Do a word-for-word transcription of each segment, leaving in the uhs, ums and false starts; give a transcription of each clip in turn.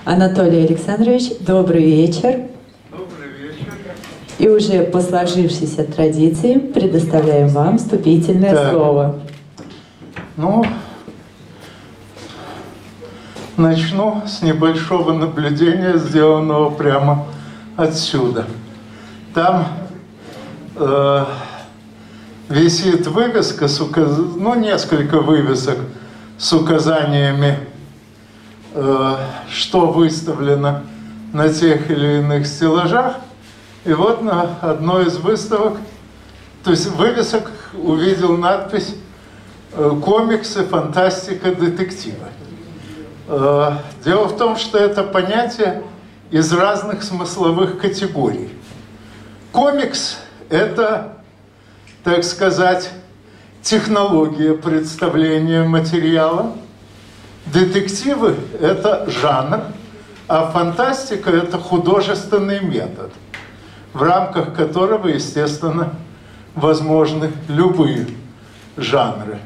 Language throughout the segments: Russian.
Анатолий Александрович, добрый вечер. Добрый вечер. И уже по сложившейся традиции предоставляем вам вступительное так. слово. Ну, начну с небольшого наблюдения, сделанного прямо отсюда. Там э, висит вывеска, с указ... ну, несколько вывесок с указаниями, э, что выставлено на тех или иных стеллажах. И вот на одной из выставок, то есть вывесок, увидел надпись «Комиксы, фантастика, детективы». Дело в том, что это понятие из разных смысловых категорий. Комикс – это, так сказать, технология представления материала. Детективы – это жанр, а фантастика – это художественный метод, в рамках которого, естественно, возможны любые жанры.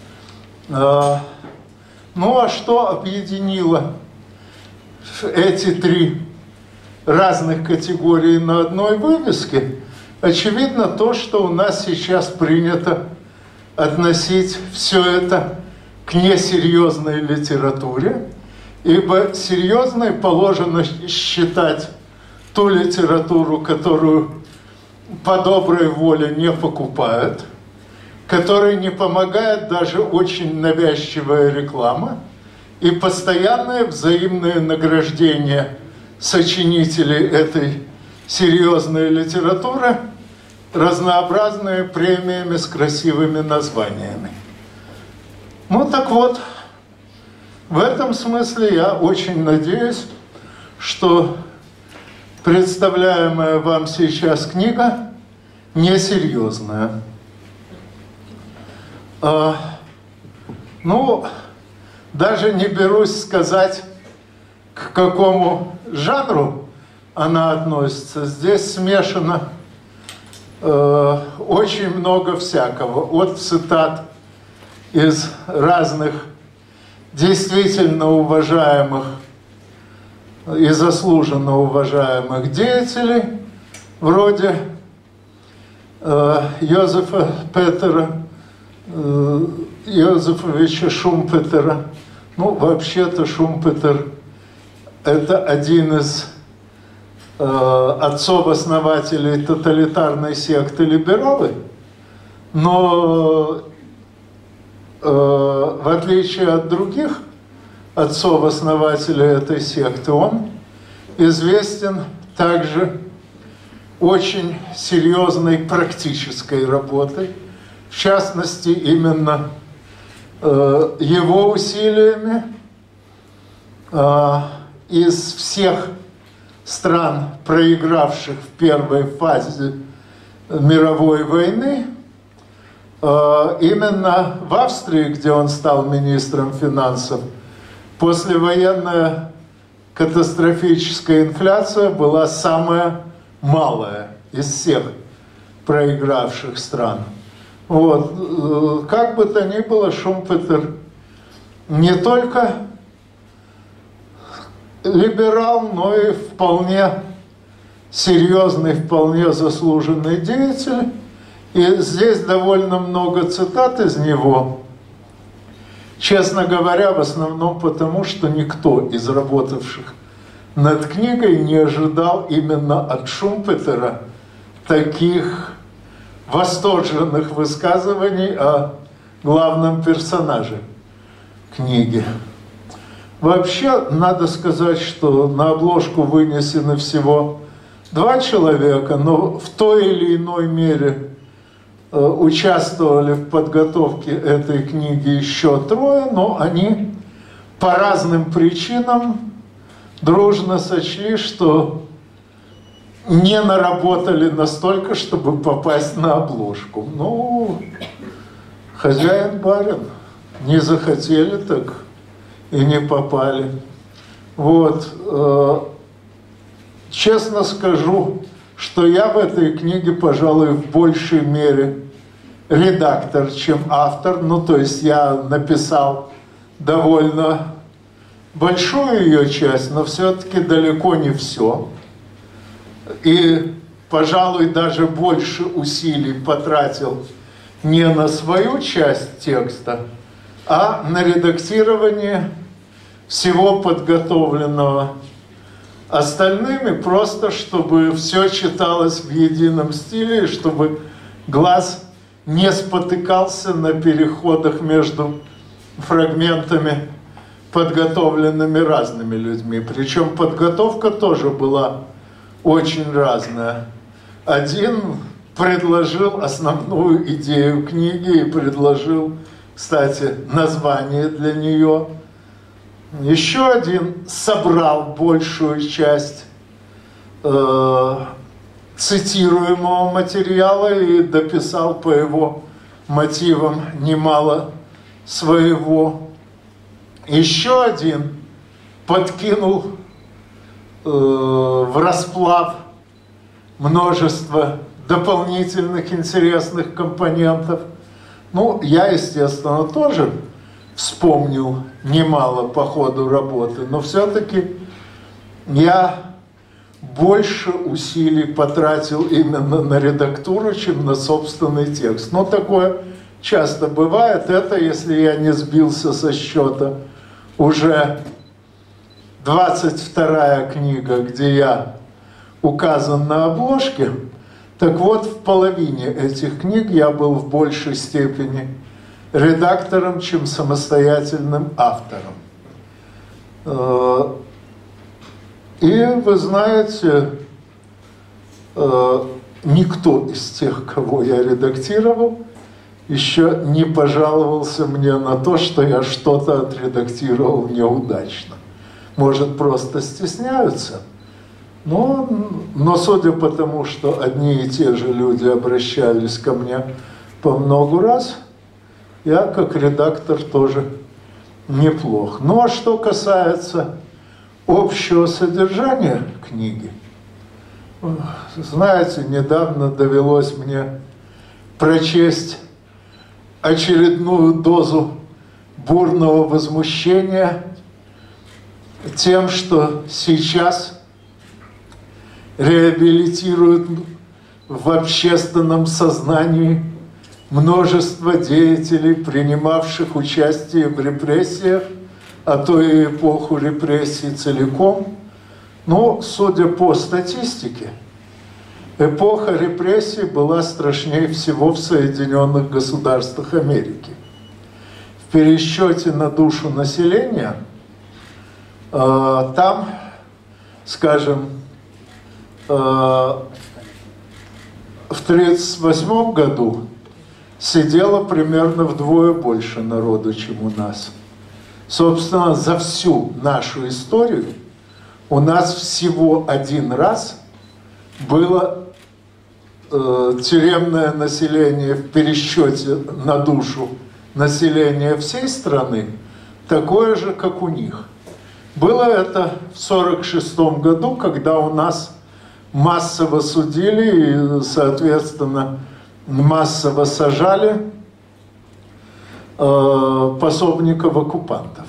Ну а что объединило эти три разных категории на одной вывеске? Очевидно то, что у нас сейчас принято относить все это к несерьезной литературе, ибо серьезной положено считать ту литературу, которую по доброй воле не покупают, которой не помогает даже очень навязчивая реклама и постоянное взаимное награждение сочинителей этой серьезной литературы разнообразными премиями с красивыми названиями. Ну так вот, в этом смысле я очень надеюсь, что представляемая вам сейчас книга несерьезная. А, ну, даже не берусь сказать, к какому жанру она относится. Здесь смешано э, очень много всякого. От цитат из разных действительно уважаемых и заслуженно уважаемых деятелей, вроде э, Йозефа Петера, Йозефовича Шумпетера. Ну, вообще-то Шумпетер – это один из э, отцов-основателей тоталитарной секты либералы, но э, в отличие от других отцов-основателей этой секты, он известен также очень серьезной практической работой. В частности, именно э, его усилиями э, из всех стран, проигравших в первой фазе мировой войны, э, именно в Австрии, где он стал министром финансов, послевоенная катастрофическая инфляция была самая малая из всех проигравших стран. Вот. Как бы то ни было, Шумпетер не только либерал, но и вполне серьезный, вполне заслуженный деятель. И здесь довольно много цитат из него. Честно говоря, в основном потому, что никто из работавших над книгой не ожидал именно от Шумпетера таких восторженных высказываний о главном персонаже книги. Вообще, надо сказать, что на обложку вынесены всего два человека, но в той или иной мере э, участвовали в подготовке этой книги еще трое, но они по разным причинам дружно сочли, что не наработали настолько, чтобы попасть на обложку. Ну, хозяин-барин. Не захотели, так и не попали. Вот. Честно скажу, что я в этой книге, пожалуй, в большей мере редактор, чем автор. Ну, то есть я написал довольно большую ее часть, но все-таки далеко не все. И, пожалуй, даже больше усилий потратил не на свою часть текста, а на редактирование всего подготовленного остальными, просто чтобы все читалось в едином стиле, и чтобы глаз не спотыкался на переходах между фрагментами, подготовленными разными людьми. Причем подготовка тоже была очень разная. Один предложил основную идею книги и предложил, кстати, название для нее. Еще один собрал большую часть э, цитируемого материала и дописал по его мотивам немало своего. Еще один подкинул э, в расплав множество дополнительных интересных компонентов. Ну, я, естественно, тоже вспомнил немало по ходу работы, но все-таки я больше усилий потратил именно на редактуру, чем на собственный текст. Но такое часто бывает. Это, если я не сбился со счета, уже двадцать вторая книга, где я указан на обложке. Так вот, в половине этих книг я был в большей степени редактором, чем самостоятельным автором. И вы знаете, никто из тех, кого я редактировал, еще не пожаловался мне на то, что я что-то отредактировал неудачно. Может, просто стесняются. Но, но судя по тому, что одни и те же люди обращались ко мне по много раз, я как редактор тоже неплох. Ну а что касается общего содержания книги, знаете, недавно довелось мне прочесть очередную дозу бурного возмущения тем, что сейчас реабилитируют в общественном сознании множество деятелей, принимавших участие в репрессиях, а то и эпоху репрессий целиком. Но, судя по статистике, эпоха репрессий была страшнее всего в Соединенных Государствах Америки. В пересчете на душу населения э, там, скажем, э, в тридцать восьмом году сидело примерно вдвое больше народу, чем у нас. Собственно, за всю нашу историю у нас всего один раз было э, тюремное население в пересчете на душу населения всей страны такое же, как у них. Было это в сорок шестом году, когда у нас массово судили и, соответственно, массово сажали э, пособников оккупантов.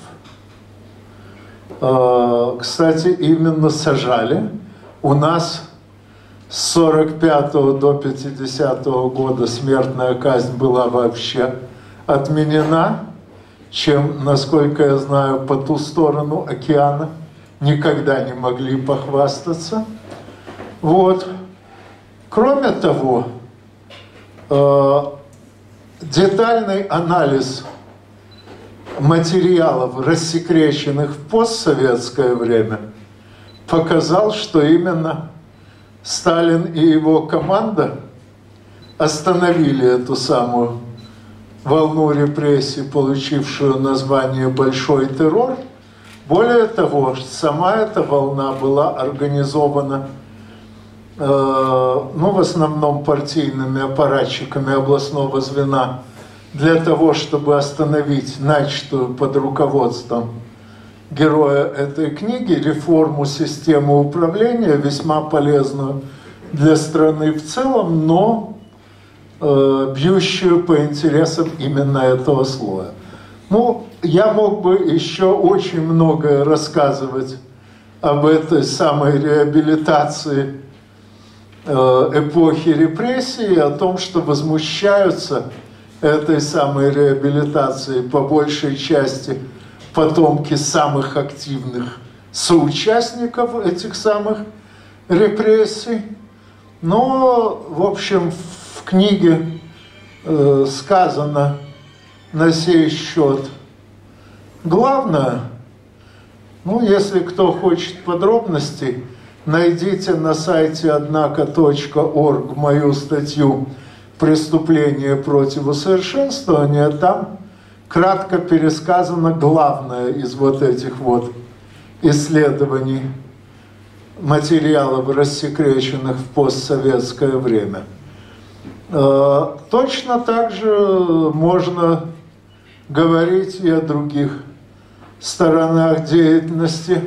Э, кстати, именно сажали. У нас с сорок пятого до пятидесятого года смертная казнь была вообще отменена, чем, насколько я знаю, по ту сторону океана никогда не могли похвастаться. Вот. Кроме того, э, детальный анализ материалов, рассекреченных в постсоветское время, показал, что именно Сталин и его команда остановили эту самую волну репрессий, получившую название «Большой террор». Более того, сама эта волна была организована э, ну, в основном партийными аппаратчиками областного звена для того, чтобы остановить начатую под руководством героя этой книги реформу системы управления, весьма полезную для страны в целом, но э, бьющую по интересам именно этого слоя. Ну, я мог бы еще очень многое рассказывать об этой самой реабилитации эпохи репрессий, о том, что возмущаются этой самой реабилитацией по большей части потомки самых активных соучастников этих самых репрессий. Но, в общем, в книге э, сказано на сей счет главное. Ну, если кто хочет подробностей, найдите на сайте однако точка орг мою статью «Преступление против усовершенствования». Там кратко пересказано главное из вот этих вот исследований, материалов, рассекреченных в постсоветское время. Точно так же можно говорить и о других сторонах деятельности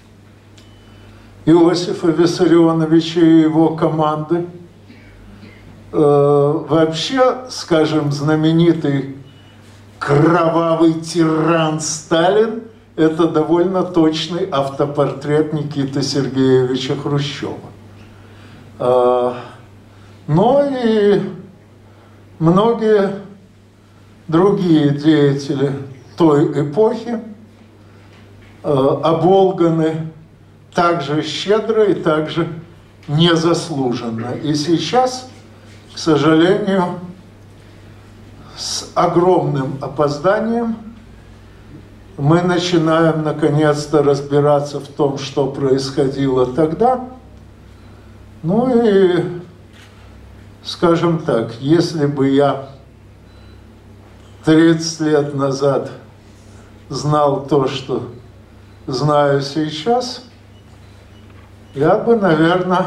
Иосифа Виссарионовича и его команды. Вообще, скажем, знаменитый кровавый тиран Сталин – это довольно точный автопортрет Никиты Сергеевича Хрущева. Но и многие другие деятели той эпохи оболганы также щедро и также незаслуженно. И сейчас, к сожалению, с огромным опозданием мы начинаем наконец-то разбираться в том, что происходило тогда. Ну и, скажем так, если бы я тридцать лет назад знал то, что знаю сейчас, я бы, наверное,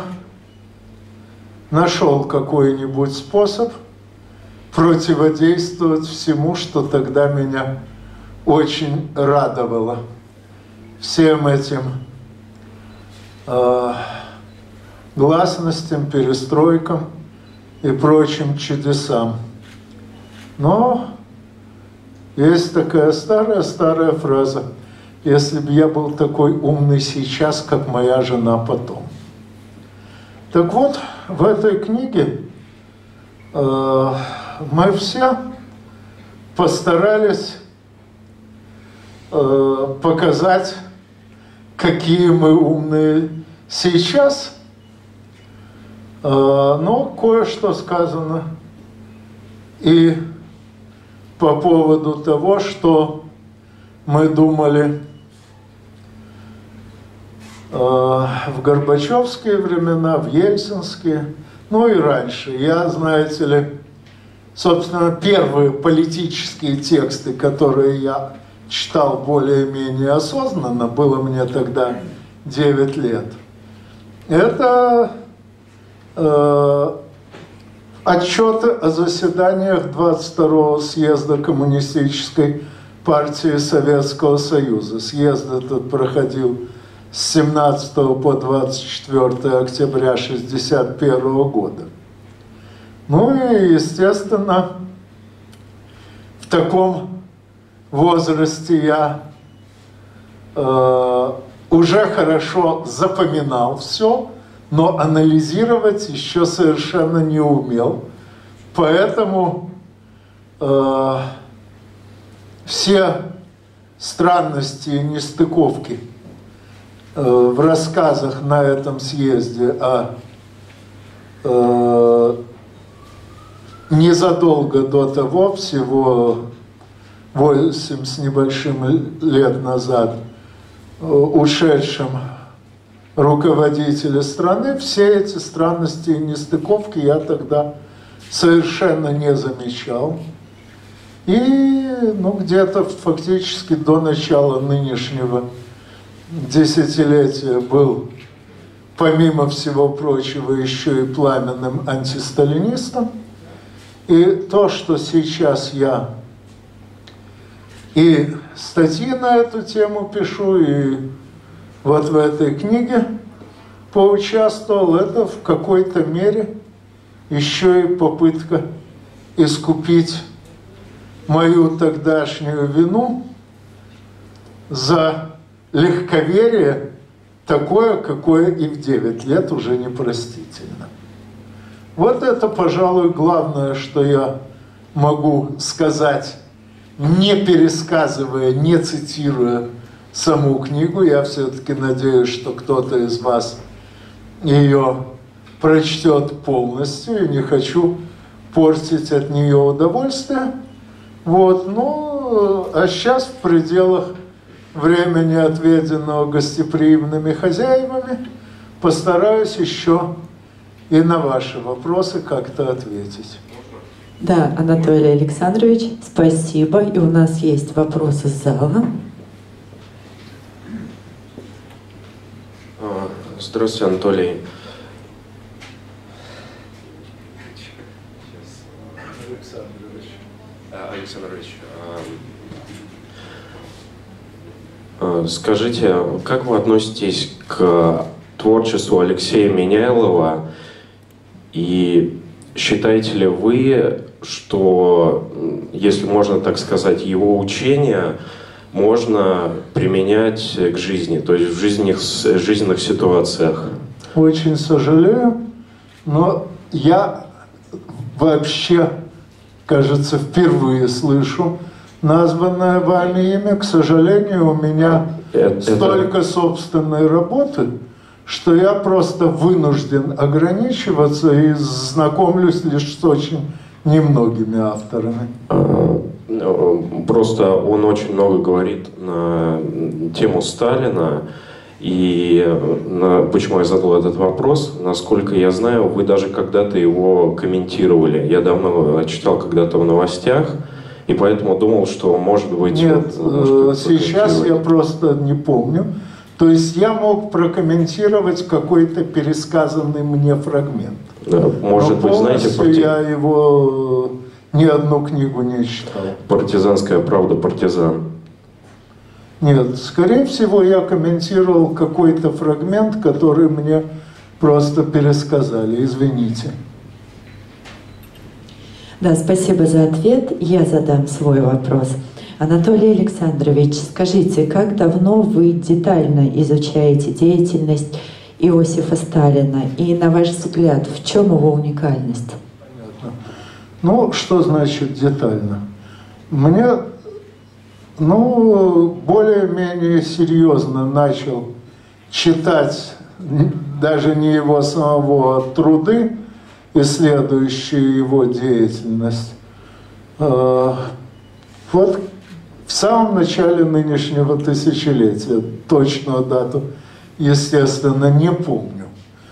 нашел какой-нибудь способ противодействовать всему, что тогда меня очень радовало. Всем этим э, гласностям, перестройкам и прочим чудесам. Но есть такая старая-старая фраза: если бы я был такой умный сейчас, как моя жена потом. Так вот, в этой книге э, мы все постарались э, показать, какие мы умные сейчас. Э, но кое-что сказано и по поводу того, что мы думали э, в горбачевские времена, в ельцинские, ну и раньше. Я, знаете ли, собственно, первые политические тексты, которые я читал более-менее осознанно, было мне тогда девять лет, это э, отчеты о заседаниях двадцать второго съезда Коммунистической партии Советского Союза. Съезд этот проходил с семнадцатого по двадцать четвёртое октября шестьдесят первого года. Ну и, естественно, в таком возрасте я э, уже хорошо запоминал все, но анализировать еще совершенно не умел. Поэтому э, все странности и нестыковки э, в рассказах на этом съезде о э, незадолго до того, всего восемь с небольшим лет назад, ушедшем руководителе страны, все эти странности и нестыковки я тогда совершенно не замечал. И ну, где-то фактически до начала нынешнего десятилетия был, помимо всего прочего, еще и пламенным антисталинистом. И то, что сейчас я и статьи на эту тему пишу, и вот в этой книге поучаствовал, это в какой-то мере еще и попытка искупить мою тогдашнюю вину за легковерие такое, какое и в девять лет уже непростительно. Вот это, пожалуй, главное, что я могу сказать, не пересказывая, не цитируя саму книгу. Я все-таки надеюсь, что кто-то из вас ее прочтет полностью, и не хочу портить от нее удовольствие. Вот, ну, а сейчас в пределах времени, отведенного гостеприимными хозяевами, постараюсь еще и на ваши вопросы как-то ответить. Да, Анатолий Александрович, спасибо. И у нас есть вопросы из зала. Здравствуйте, Анатолий. Александрович. Александрович, скажите, как вы относитесь к творчеству Алексея Меняйлова, и считаете ли вы, что, если можно так сказать, его учения можно применять к жизни, то есть в жизненных, жизненных ситуациях? Очень сожалею, но я вообще, кажется, впервые слышу названное вами имя. К сожалению, у меня это... столько собственной работы, что я просто вынужден ограничиваться и знакомлюсь лишь с очень немногими авторами. Просто он очень много говорит на тему Сталина. И на, почему я задал этот вопрос? Насколько я знаю, вы даже когда-то его комментировали. Я давно читал когда-то в новостях, и поэтому думал, что, может быть... Нет, вот, сейчас я просто не помню. То есть я мог прокомментировать какой-то пересказанный мне фрагмент. Да, может Но быть, знаете... Парти... я его ни одну книгу не читал. «Партизанская правда партизан». Нет, скорее всего, я комментировал какой-то фрагмент, который мне просто пересказали. Извините. Да, спасибо за ответ. Я задам свой вопрос. Анатолий Александрович, скажите, как давно вы детально изучаете деятельность Иосифа Сталина? И, на ваш взгляд, в чем его уникальность? Понятно. Ну, что значит детально? Мне... Ну, более-менее серьезно начал читать даже не его самого, а труды, исследующие его деятельность. Вот в самом начале нынешнего тысячелетия, точную дату, естественно, не помню.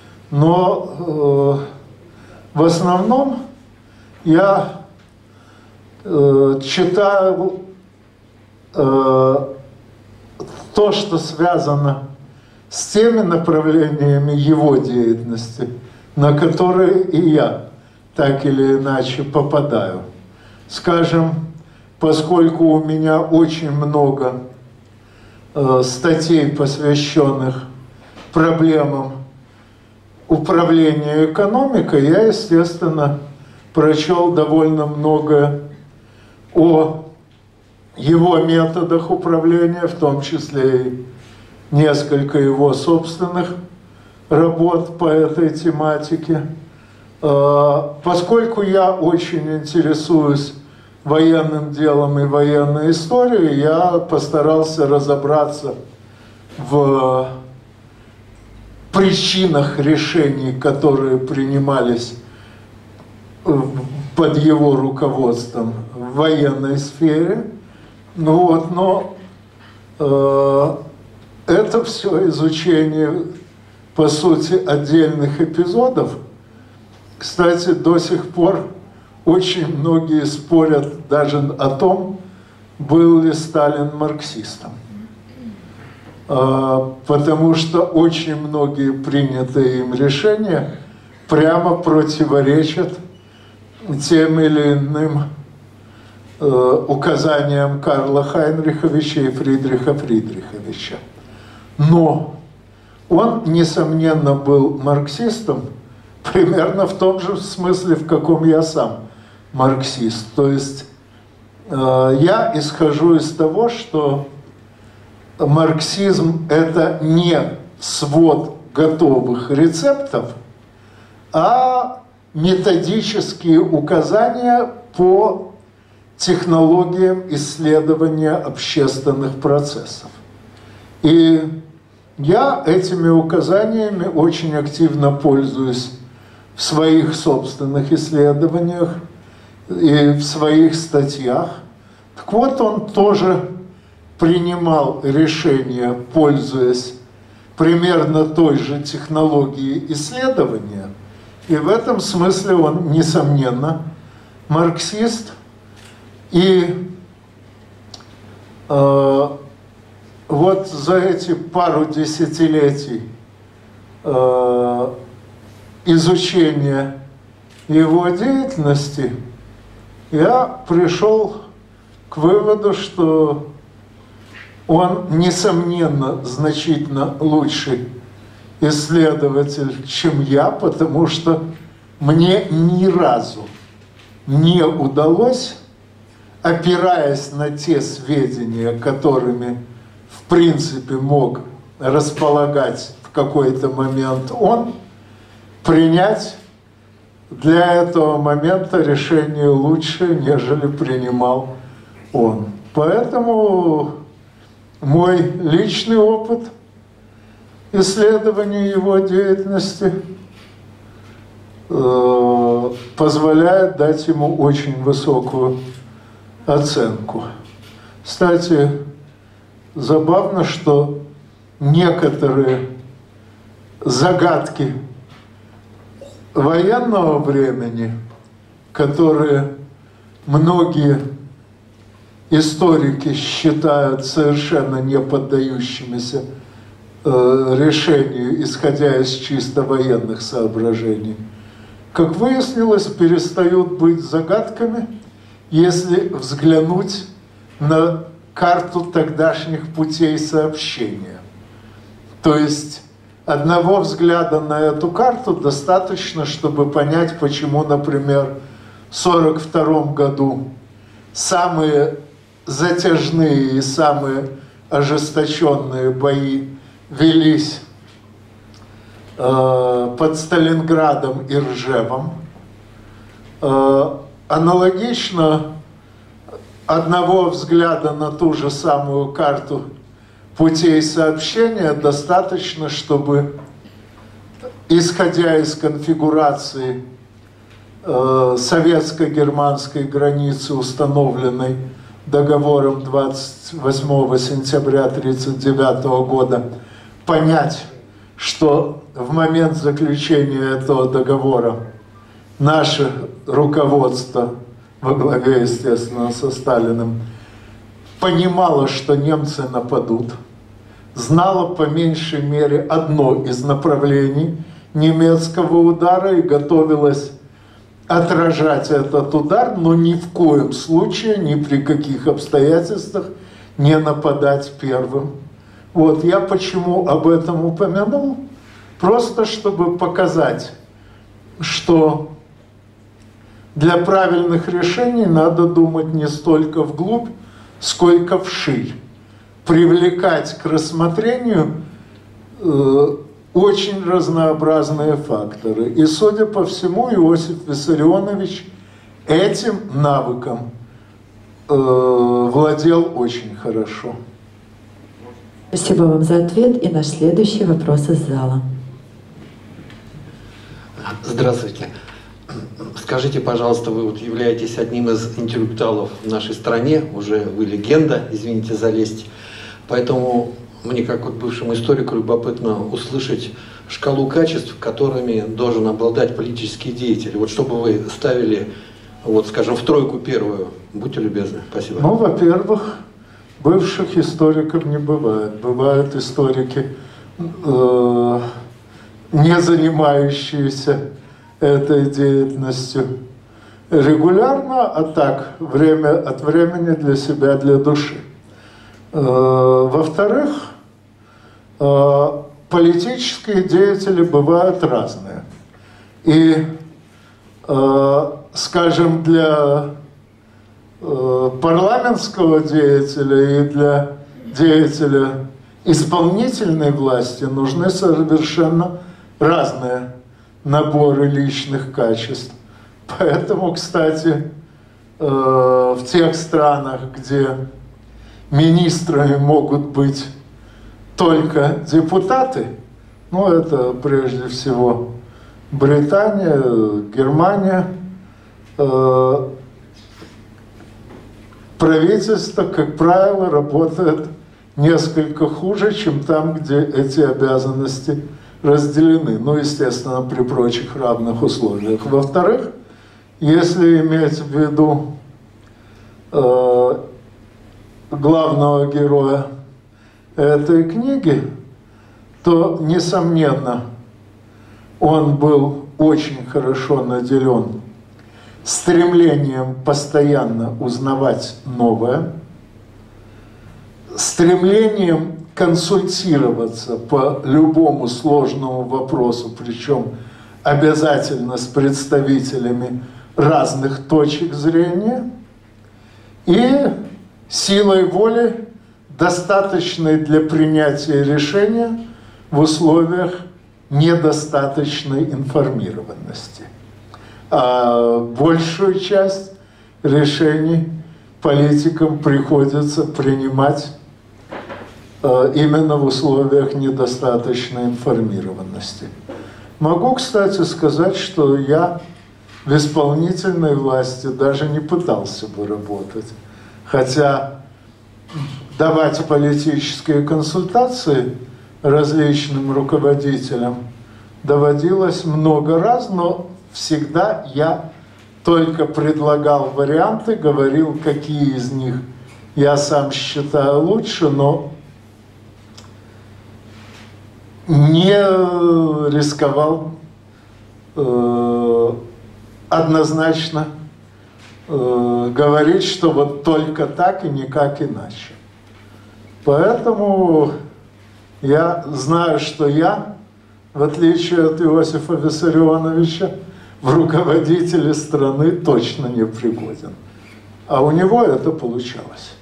Но в основном я читаю то, что связано с теми направлениями его деятельности, на которые и я так или иначе попадаю. Скажем, поскольку у меня очень много э, статей, посвященных проблемам управления экономикой, я, естественно, прочел довольно много о его методах управления, в том числе и несколько его собственных работ по этой тематике. Поскольку я очень интересуюсь военным делом и военной историей, я постарался разобраться в причинах решений, которые принимались под его руководством в военной сфере. Ну вот, но э, это все изучение, по сути, отдельных эпизодов. Кстати, до сих пор очень многие спорят даже о том, был ли Сталин марксистом. Э, потому что очень многие принятые им решения прямо противоречат тем или иным указаниям Карла Хайнриховича и Фридриха Фридриховича. Но он, несомненно, был марксистом примерно в том же смысле, в каком я сам марксист. То есть э, я исхожу из того, что марксизм – это не свод готовых рецептов, а методические указания по технологиям исследования общественных процессов. И я этими указаниями очень активно пользуюсь в своих собственных исследованиях и в своих статьях. Так вот, он тоже принимал решения, пользуясь примерно той же технологией исследования. И в этом смысле он, несомненно, марксист. И э, вот за эти пару десятилетий э, изучения его деятельности я пришел к выводу, что он, несомненно, значительно лучший исследователь, чем я, потому что мне ни разу не удалось, опираясь на те сведения, которыми, в принципе, мог располагать в какой-то момент он, принять для этого момента решение лучше, нежели принимал он. Поэтому мой личный опыт исследования его деятельности э, позволяет дать ему очень высокую оценку. Кстати, забавно, что некоторые загадки военного времени, которые многие историки считают совершенно не поддающимися э, решению, исходя из чисто военных соображений, как выяснилось, перестают быть загадками, если взглянуть на карту тогдашних путей сообщения. То есть одного взгляда на эту карту достаточно, чтобы понять, почему, например, в сорок втором году самые затяжные и самые ожесточенные бои велись э, под Сталинградом и Ржевом. Э, аналогично одного взгляда на ту же самую карту путей сообщения достаточно, чтобы, исходя из конфигурации э, советско-германской границы, установленной договором двадцать восьмого сентября тысяча девятьсот тридцать девятого года, понять, что в момент заключения этого договора наше руководство, во главе, естественно, со Сталиным, понимало, что немцы нападут, знало по меньшей мере одно из направлений немецкого удара и готовилось отражать этот удар, но ни в коем случае, ни при каких обстоятельствах не нападать первым. Вот я почему об этом упомянул, просто чтобы показать, что для правильных решений надо думать не столько вглубь, сколько вширь. Привлекать к рассмотрению э, очень разнообразные факторы. И, судя по всему, Иосиф Виссарионович этим навыком э, владел очень хорошо. Спасибо вам за ответ. И наш следующий вопрос из зала. Здравствуйте. Скажите, пожалуйста, вы вот являетесь одним из интеллектуалов в нашей стране, уже вы легенда, извините за лесть, поэтому мне, как вот бывшему историку, любопытно услышать шкалу качеств, которыми должен обладать политический деятель. Вот чтобы вы ставили, вот, скажем, в тройку первую, будьте любезны. Спасибо. Ну, во-первых, бывших историков не бывает. Бывают историки, э, не занимающиеся этой деятельностью регулярно, а так, время от времени для себя, для души. Во-вторых, политические деятели бывают разные. И, скажем, для парламентского деятеля и для деятеля исполнительной власти нужны совершенно разные наборы личных качеств. Поэтому, кстати, в тех странах, где министрами могут быть только депутаты, ну, это прежде всего Британия, Германия, правительство, как правило, работает несколько хуже, чем там, где эти обязанности разделены. Ну, естественно, при прочих равных условиях. Во-вторых, если иметь в виду э, главного героя этой книги, то, несомненно, он был очень хорошо наделен стремлением постоянно узнавать новое, стремлением консультироваться по любому сложному вопросу, причем обязательно с представителями разных точек зрения, и силой воли, достаточной для принятия решения в условиях недостаточной информированности. А большую часть решений политикам приходится принимать э, именно в условиях недостаточной информированности. Могу, кстати, сказать, что я в исполнительной власти даже не пытался бы работать. Хотя давать политические консультации различным руководителям доводилось много раз, но всегда я только предлагал варианты, говорил, какие из них я сам считаю лучше, но не рисковал э, однозначно э, говорить, что вот только так и никак иначе. Поэтому я знаю, что я, в отличие от Иосифа Виссарионовича, в руководителе страны точно не пригоден. А у него это получалось.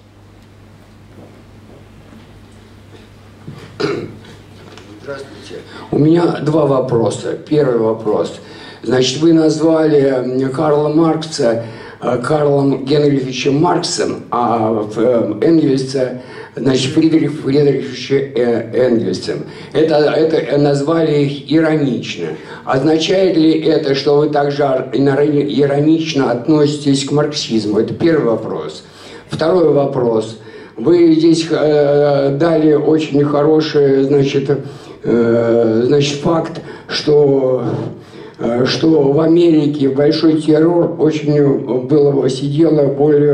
Здравствуйте. У меня два вопроса. Первый вопрос. Значит, вы назвали Карла Маркса Карлом Генриховичем Марксом, а Энгельса, значит, Фридрих Фридриховичем Энгельсом. Это, это назвали их иронично. Означает ли это, что вы также иронично относитесь к марксизму? Это первый вопрос. Второй вопрос. Вы здесь э, дали очень хороший, значит, э, значит, факт, что что в Америке большой террор очень было, сидело более,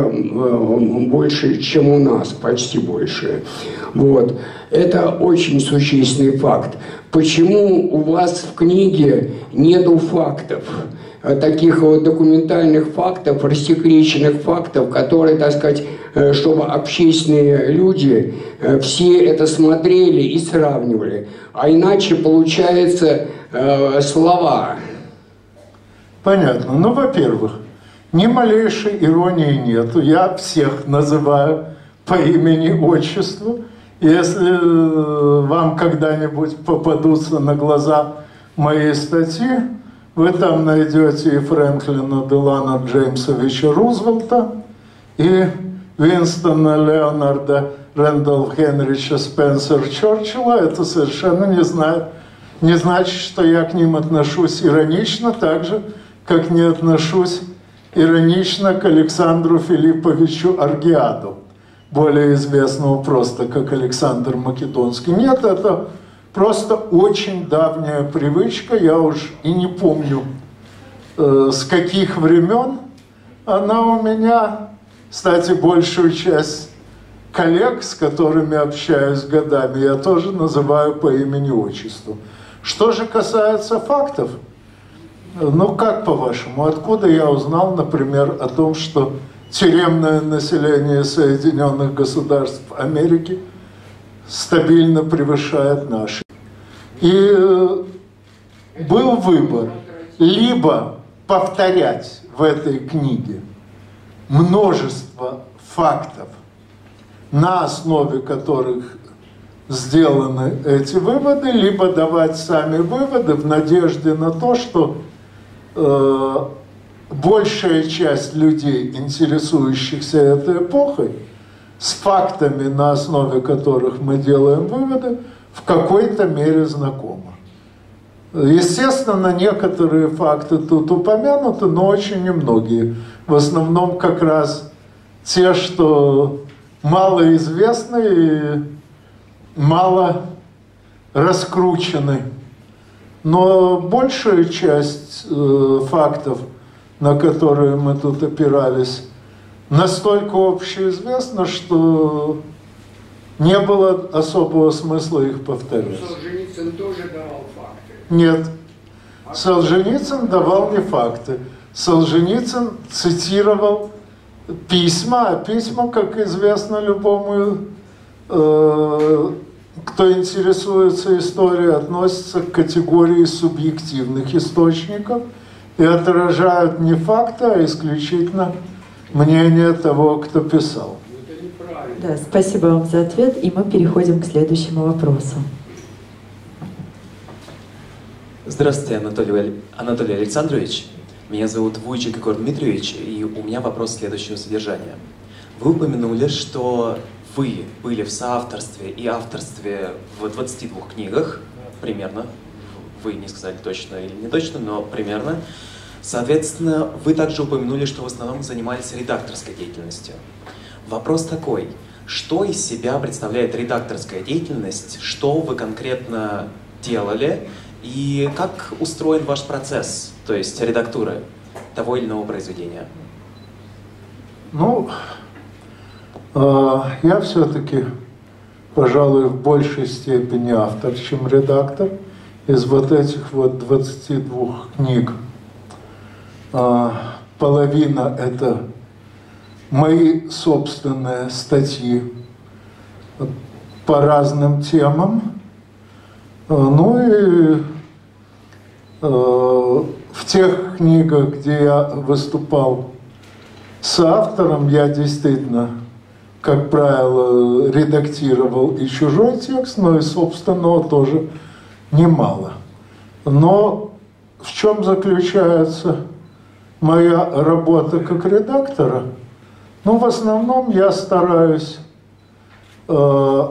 больше, чем у нас, почти больше. Вот. Это очень существенный факт. Почему у вас в книге нету фактов, таких вот документальных фактов, рассекреченных фактов, которые, так сказать, чтобы общественные люди все это смотрели и сравнивали. А иначе получается э, слова. Понятно. Ну, во-первых, ни малейшей иронии нету. Я всех называю по имени-отчеству. Если вам когда-нибудь попадутся на глаза мои статьи, вы там найдете и Фрэнклина Делана Джеймсовича Рузвельта, и Винстона Леонарда Рэндольфа Генрича Спенсера Черчилля. Это совершенно не, знаю, не значит, что я к ним отношусь иронично, так же, как не отношусь иронично к Александру Филипповичу Аргиаду, более известному просто как Александр Македонский. Нет, это просто очень давняя привычка, я уж и не помню, э, с каких времен она у меня. Кстати, большую часть коллег, с которыми общаюсь годами, я тоже называю по имени-отчеству. Что же касается фактов, ну как по-вашему, откуда я узнал, например, о том, что тюремное население Соединенных Государств Америки стабильно превышает наше? И был выбор: либо повторять в этой книге множество фактов, на основе которых сделаны эти выводы, либо давать сами выводы в надежде на то, что э, большая часть людей, интересующихся этой эпохой, с фактами, на основе которых мы делаем выводы, в какой-то мере знакома. Естественно, некоторые факты тут упомянуты, но очень немногие. В основном как раз те, что малоизвестны и мало раскручены. Но большая часть э, фактов, на которые мы тут опирались, настолько общеизвестна, что не было особого смысла их повторять. Солженицын тоже давал факты? Нет. Солженицын давал не факты. Солженицын цитировал письма, а письма, как известно любому, э, кто интересуется историей, относятся к категории субъективных источников и отражают не факты, а исключительно мнение того, кто писал. Да, спасибо вам за ответ, и мы переходим к следующему вопросу. Здравствуйте, Анатолий, Анатолий Александрович. Меня зовут Вуйчик Егор Дмитриевич, и у меня вопрос следующего содержания. Вы упомянули, что вы были в соавторстве и авторстве в двадцати двух книгах, примерно. Вы не сказали точно или не точно, но примерно. Соответственно, вы также упомянули, что в основном занимались редакторской деятельностью. Вопрос такой, что из себя представляет редакторская деятельность, что вы конкретно делали и как устроен ваш процесс, то есть редактуры того или иного произведения? Ну, э, я все-таки, пожалуй, в большей степени автор, чем редактор. Из вот этих вот двадцати двух книг э, половина — это мои собственные статьи по разным темам. Ну и э, в тех книгах, где я выступал с автором, я действительно, как правило, редактировал и чужой текст, но и собственного тоже немало. Но в чем заключается моя работа как редактора? Ну, в основном я стараюсь э,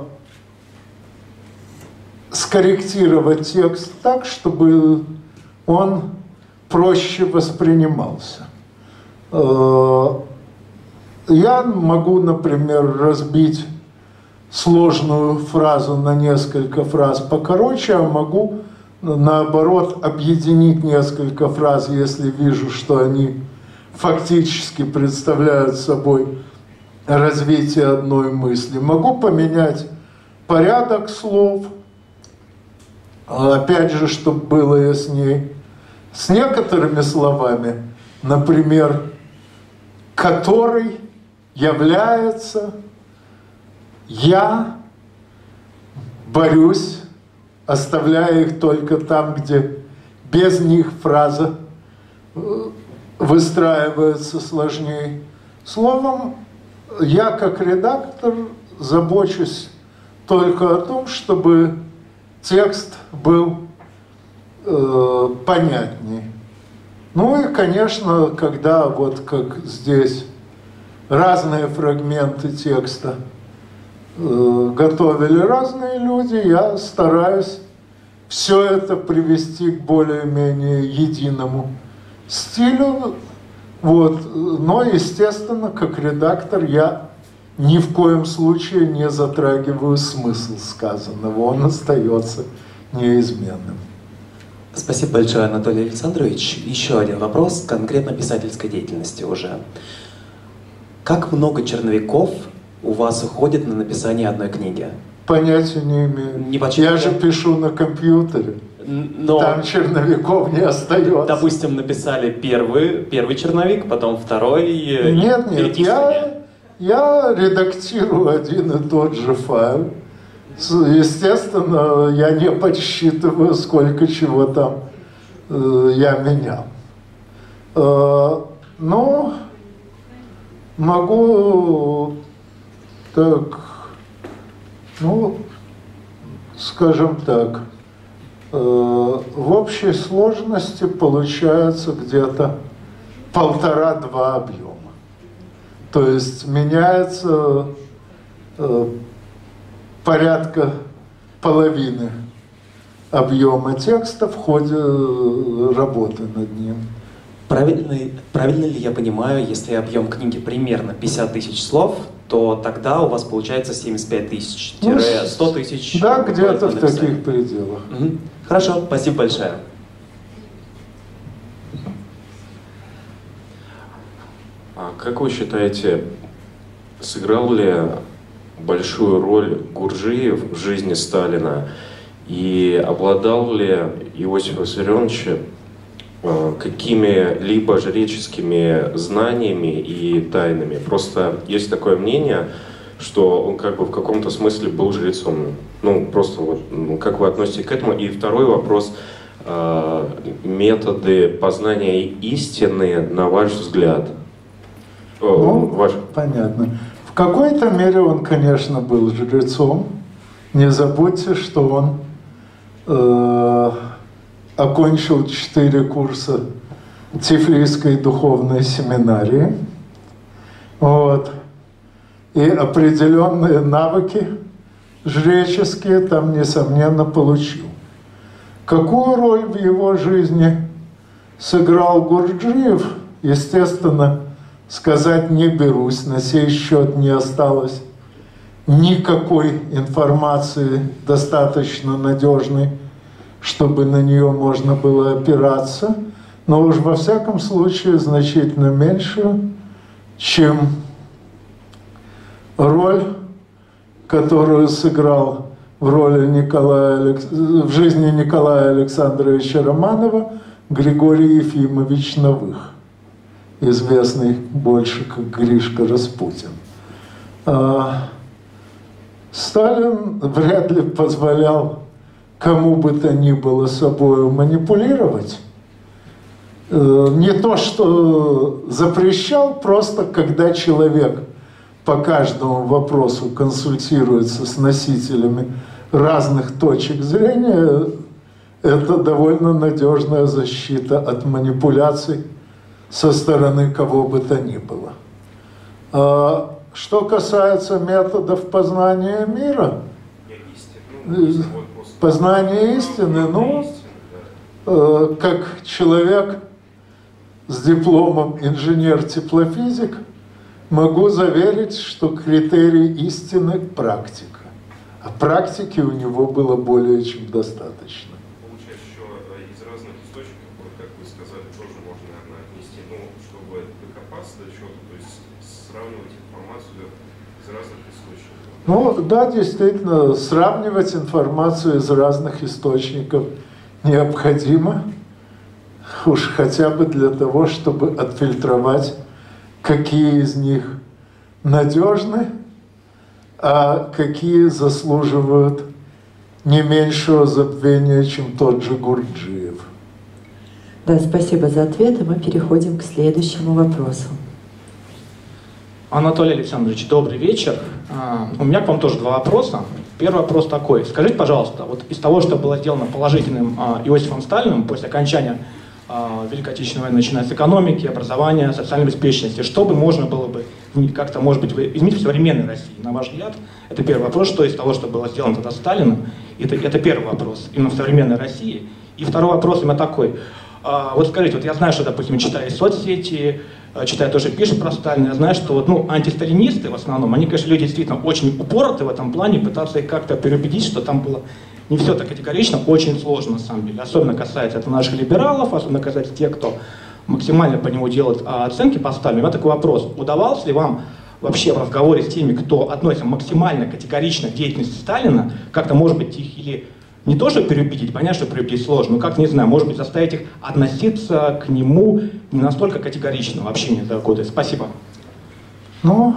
скорректировать текст так, чтобы он проще воспринимался. Э, я могу, например, разбить сложную фразу на несколько фраз покороче, а могу, наоборот, объединить несколько фраз, если вижу, что они фактически представляют собой развитие одной мысли. Могу поменять порядок слов, опять же, чтобы было яснее. С некоторыми словами, например, который является, я борюсь, оставляя их только там, где без них фраза выстраивается сложнее. Словом, я как редактор забочусь только о том, чтобы текст был э, понятней. Ну и, конечно, когда вот как здесь разные фрагменты текста э, готовили разные люди, я стараюсь все это привести к более-менее единому стилю. Вот. Но, естественно, как редактор я ни в коем случае не затрагиваю смысл сказанного, он остается неизменным. Спасибо большое, Анатолий Александрович. Еще один вопрос, конкретно писательской деятельности уже. Как много черновиков у вас уходит на написание одной книги? Понятия не имею. Не Я же пишу на компьютере. Но там черновиков не остается. Допустим, написали первый, первый черновик, потом второй. Нет, нет, я, я редактирую один и тот же файл. Естественно, я не подсчитываю, сколько чего там э, я менял. Э, но могу так Ну, скажем так, э, в общей сложности получается где-то полтора-два объема. То есть меняется э, порядка половины объема текста в ходе работы над ним. Правильно, правильно ли я понимаю, если объем книги примерно пятьдесят тысяч слов, то тогда у вас получается семьдесят пять тысяч - сто тысяч? Да, где-то в таких пределах. Угу. Хорошо, спасибо большое. А как вы считаете, сыграл ли большую роль Гурджиев в жизни Сталина? И обладал ли Иосиф Виссарионович какими-либо жреческими знаниями и тайнами? Просто есть такое мнение, что он как бы в каком-то смысле был жрецом. Ну, просто вот, ну, как вы относитесь к этому? И второй вопрос. Методы познания истины, на ваш взгляд? Ну, ваш... понятно. В какой-то мере он, конечно, был жрецом. Не забудьте, что он э, окончил четыре курса Тифлисской духовной семинарии. Вот. И определенные навыки жреческие там, несомненно, получил. Какую роль в его жизни сыграл Гурджиев, естественно, сказать не берусь, на сей счет не осталось никакой информации достаточно надежной, чтобы на нее можно было опираться, но уж во всяком случае значительно меньше, чем роль, которую сыграл в роли Николая, в жизни Николая Александровича Романова Григорий Ефимович Новых, известный больше как Гришка Распутин. Сталин вряд ли позволял кому бы то ни было собою манипулировать. Не то, что запрещал, просто когда человек по каждому вопросу консультируется с носителями разных точек зрения, это довольно надежная защита от манипуляций со стороны кого бы то ни было. Что касается методов познания мира, познание истины, ну, как человек с дипломом инженер-теплофизик, могу заверить, что критерий истины – практика. А практики у него было более чем достаточно. Получается, что из разных источников, вот как вы сказали, тоже можно, наверное, отнести, ну, чтобы докопаться до чего-то, то есть сравнивать информацию из разных источников. Ну, да, действительно, сравнивать информацию из разных источников необходимо, уж хотя бы для того, чтобы отфильтровать, какие из них надежны, а какие заслуживают не меньшего забвения, чем тот же Гурджиев. Да, спасибо за ответ, и мы переходим к следующему вопросу. Анатолий Александрович, добрый вечер. У меня к вам тоже два вопроса. Первый вопрос такой. Скажите, пожалуйста, вот из того, что было сделано положительным Иосифом Сталиным после окончания Великой Отечественной войны, начиная с экономики, образования, социальной обеспеченности, что бы можно было бы как-то, может быть, изменить в современной России? На ваш взгляд, это первый вопрос, что из того, что было сделано тогда Сталиным, это, это первый вопрос, именно в современной России. И второй вопрос именно такой. Вот скажите, вот я знаю, что, допустим, читаю соцсети, читаю то, что пишут про Сталина, я знаю, что вот, ну, антисталинисты в основном, они, конечно, люди действительно очень упороты в этом плане, пытаться их как-то переубедить, что там было не все так категорично, очень сложно на самом деле. Особенно касается это наших либералов, особенно касается тех, кто максимально по нему делает а, оценки по Сталину. У меня такой вопрос. Удавалось ли вам вообще в разговоре с теми, кто относится максимально категорично к деятельности Сталина, как-то, может быть, их или не то, что переубедить, понятно, что переубедить сложно, но как, не знаю, может быть, заставить их относиться к нему не настолько категорично в общении до года? Спасибо. Ну,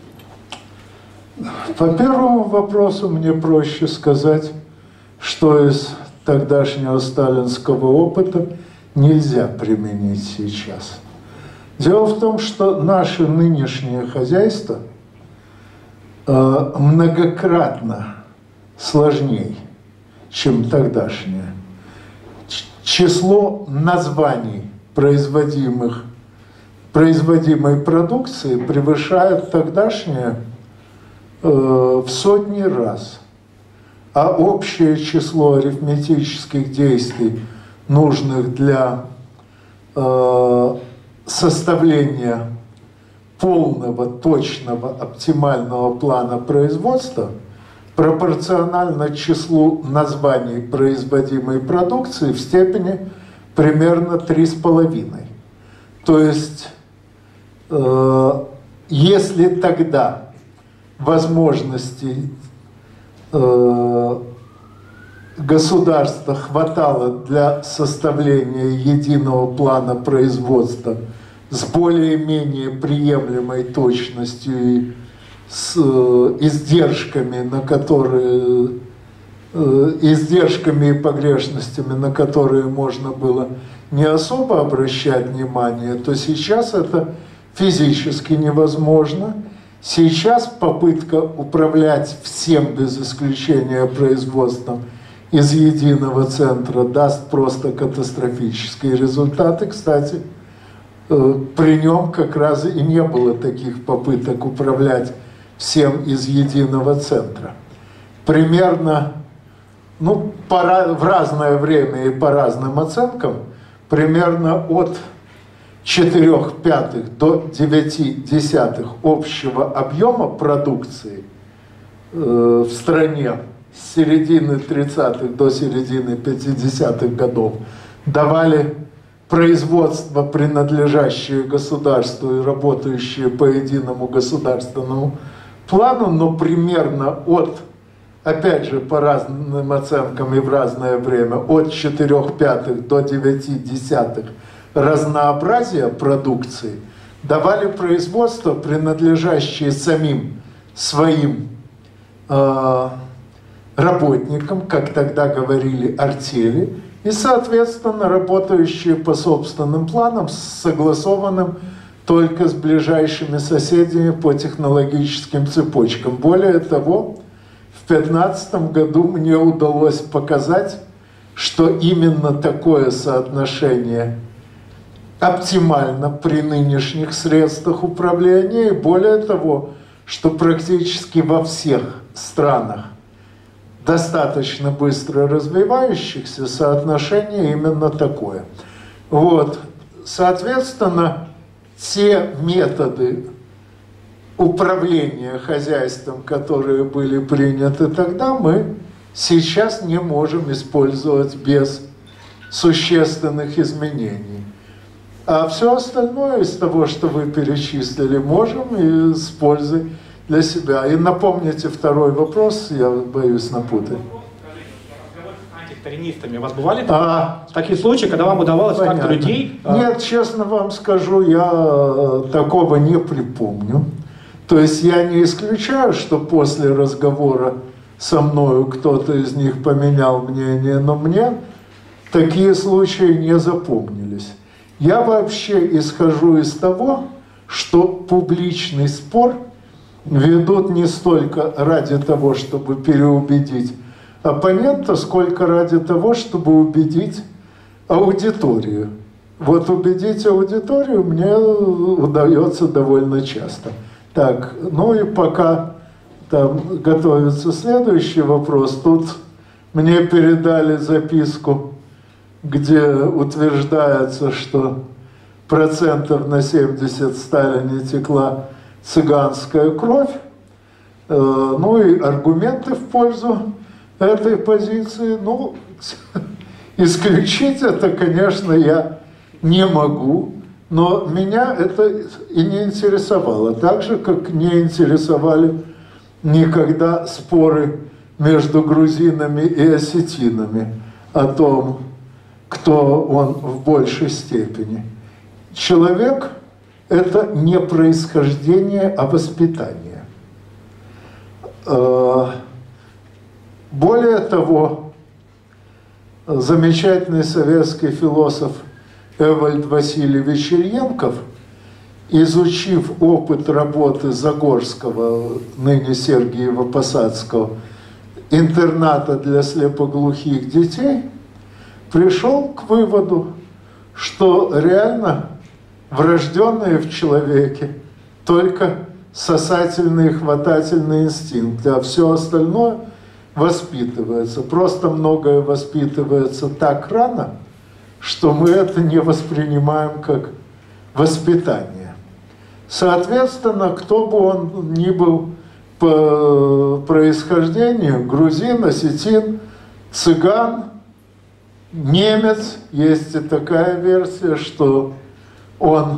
по первому вопросу мне проще сказать, что из тогдашнего сталинского опыта нельзя применить сейчас. Дело в том, что наше нынешнее хозяйство э, многократно сложнее, чем тогдашнее. Число названий производимых, производимой продукции превышает тогдашнее э, в сотни раз. А общее число арифметических действий, нужных для э, составления полного, точного, оптимального плана производства, пропорционально числу названий производимой продукции в степени примерно три с половиной. То есть, э, если тогда возможностей э, государства хватало для составления единого плана производства с более-менее приемлемой точностью и с э, издержками, на которые, э, издержками и погрешностями, на которые можно было не особо обращать внимание, то сейчас это физически невозможно. Сейчас попытка управлять всем без исключения производством из единого центра даст просто катастрофические результаты. Кстати, э, при нем как раз и не было таких попыток управлять всем из единого центра. Примерно, ну, по, в разное время и по разным оценкам, примерно от четырёх пятых до девяти десятых общего объема продукции э, в стране с середины тридцатых до середины пятидесятых годов давали производство, принадлежащее государству и работающее по единому государственному плану, но примерно от, опять же, по разным оценкам и в разное время, от четырёх пятых до девяти десятых разнообразия продукции давали производство, принадлежащее самим своим э, работникам, как тогда говорили, артели, и, соответственно, работающие по собственным планам, согласованным только с ближайшими соседями по технологическим цепочкам. Более того, в две тысячи пятнадцатом году мне удалось показать, что именно такое соотношение оптимально при нынешних средствах управления, и более того, что практически во всех странах, достаточно быстро развивающихся, соотношение именно такое. Вот. Соответственно, те методы управления хозяйством, которые были приняты тогда, мы сейчас не можем использовать без существенных изменений. А все остальное из того, что вы перечислили, можем и с пользой для себя. И напомните второй вопрос, я боюсь напутать. Антитаринистами. У вас бывали а, такие случаи, когда вам удавалось как-то людей... Нет, честно вам скажу, я такого не припомню. То есть я не исключаю, что после разговора со мною кто-то из них поменял мнение, но мне такие случаи не запомнились. Я вообще исхожу из того, что публичный спор ведут не столько ради того, чтобы переубедить оппонента, сколько ради того, чтобы убедить аудиторию. Вот убедить аудиторию мне удается довольно часто. Так, ну и пока там готовится следующий вопрос, тут мне передали записку, где утверждается, что процентов на семьдесят в Сталине текла цыганская кровь. Ну и аргументы в пользу этой позиции. Ну, исключить это, конечно, я не могу, но меня это и не интересовало. Так же, как не интересовали никогда споры между грузинами и осетинами о том, кто он в большей степени. Человек – это не происхождение, а воспитание. Более того, замечательный советский философ Эвальд Васильевич Ильенков, изучив опыт работы Загорского, ныне Сергиева Посадского, интерната для слепоглухих детей, пришел к выводу, что реально врожденные в человеке только сосательный и хватательный инстинкт, а все остальное воспитывается. Просто многое воспитывается так рано, что мы это не воспринимаем как воспитание. Соответственно, кто бы он ни был по происхождению, грузин, осетин, цыган, немец, есть и такая версия, что он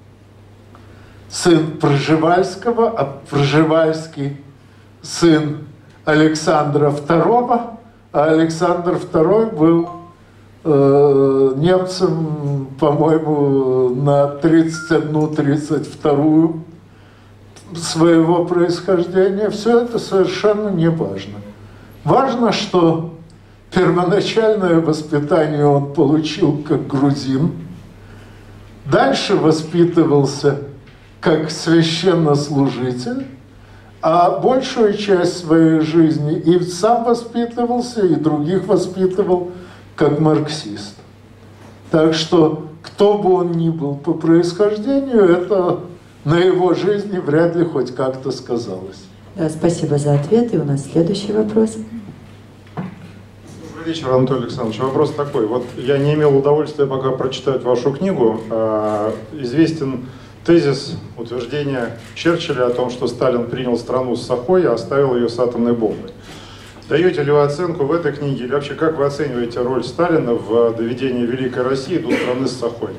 сын Пржевальского, а Пржевальский сын Александра второго, а Александр второй был э, немцем, по-моему, на тридцать одну — тридцать вторую своего происхождения. Все это совершенно не важно. Важно, что первоначальное воспитание он получил как грузин, дальше воспитывался как священнослужитель, а большую часть своей жизни и сам воспитывался, и других воспитывал как марксист. Так что, кто бы он ни был по происхождению, это на его жизни вряд ли хоть как-то сказалось. Да, спасибо за ответ. И у нас следующий вопрос. Добрый вечер, Анатолий Александрович. Вопрос такой. Вот я не имел удовольствия пока прочитать вашу книгу. Известен тезис, утверждение Черчилля о том, что Сталин принял страну с сахой, а оставил ее с атомной бомбой. Даете ли вы оценку в этой книге, или вообще как вы оцениваете роль Сталина в доведении Великой России до страны с сахой?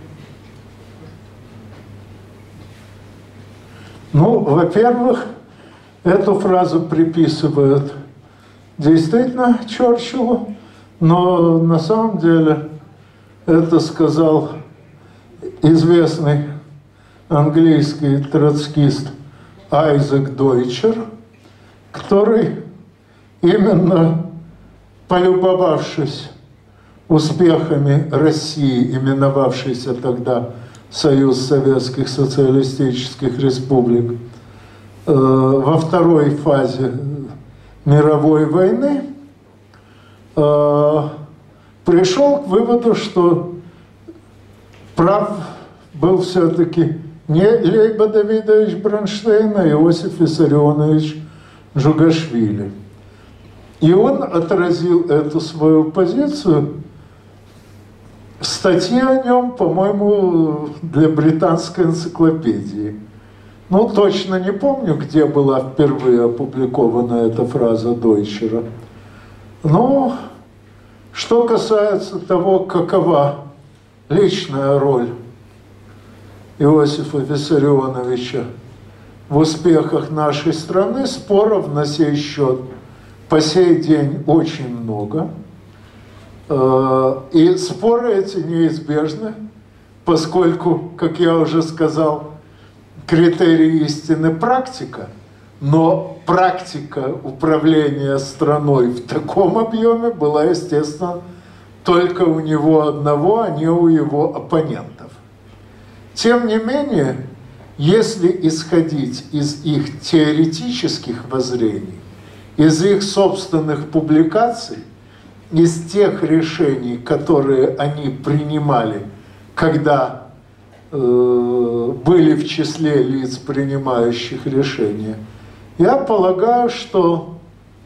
Ну, во-первых, эту фразу приписывают действительно Черчиллу, но на самом деле это сказал известный английский троцкист Айзек Дойчер, который, именно полюбовавшись успехами России, именовавшейся тогда Союз Советских Социалистических Республик, во второй фазе мировой войны, пришел к выводу, что прав был все-таки не Лейба Давидович Бронштейн, а Иосиф Виссарионович Джугашвили. И он отразил эту свою позицию в статье о нем, по-моему, для британской энциклопедии. Ну, точно не помню, где была впервые опубликована эта фраза Дойчера. Но что касается того, какова личная роль Иосифа Виссарионовича в успехах нашей страны, споров на сей счет по сей день очень много. И споры эти неизбежны, поскольку, как я уже сказал, критерий истины – практика, но практика управления страной в таком объеме была, естественно, только у него одного, а не у его оппонентов. Тем не менее, если исходить из их теоретических воззрений, из их собственных публикаций, из тех решений, которые они принимали, когда э, были в числе лиц, принимающих решения, я полагаю, что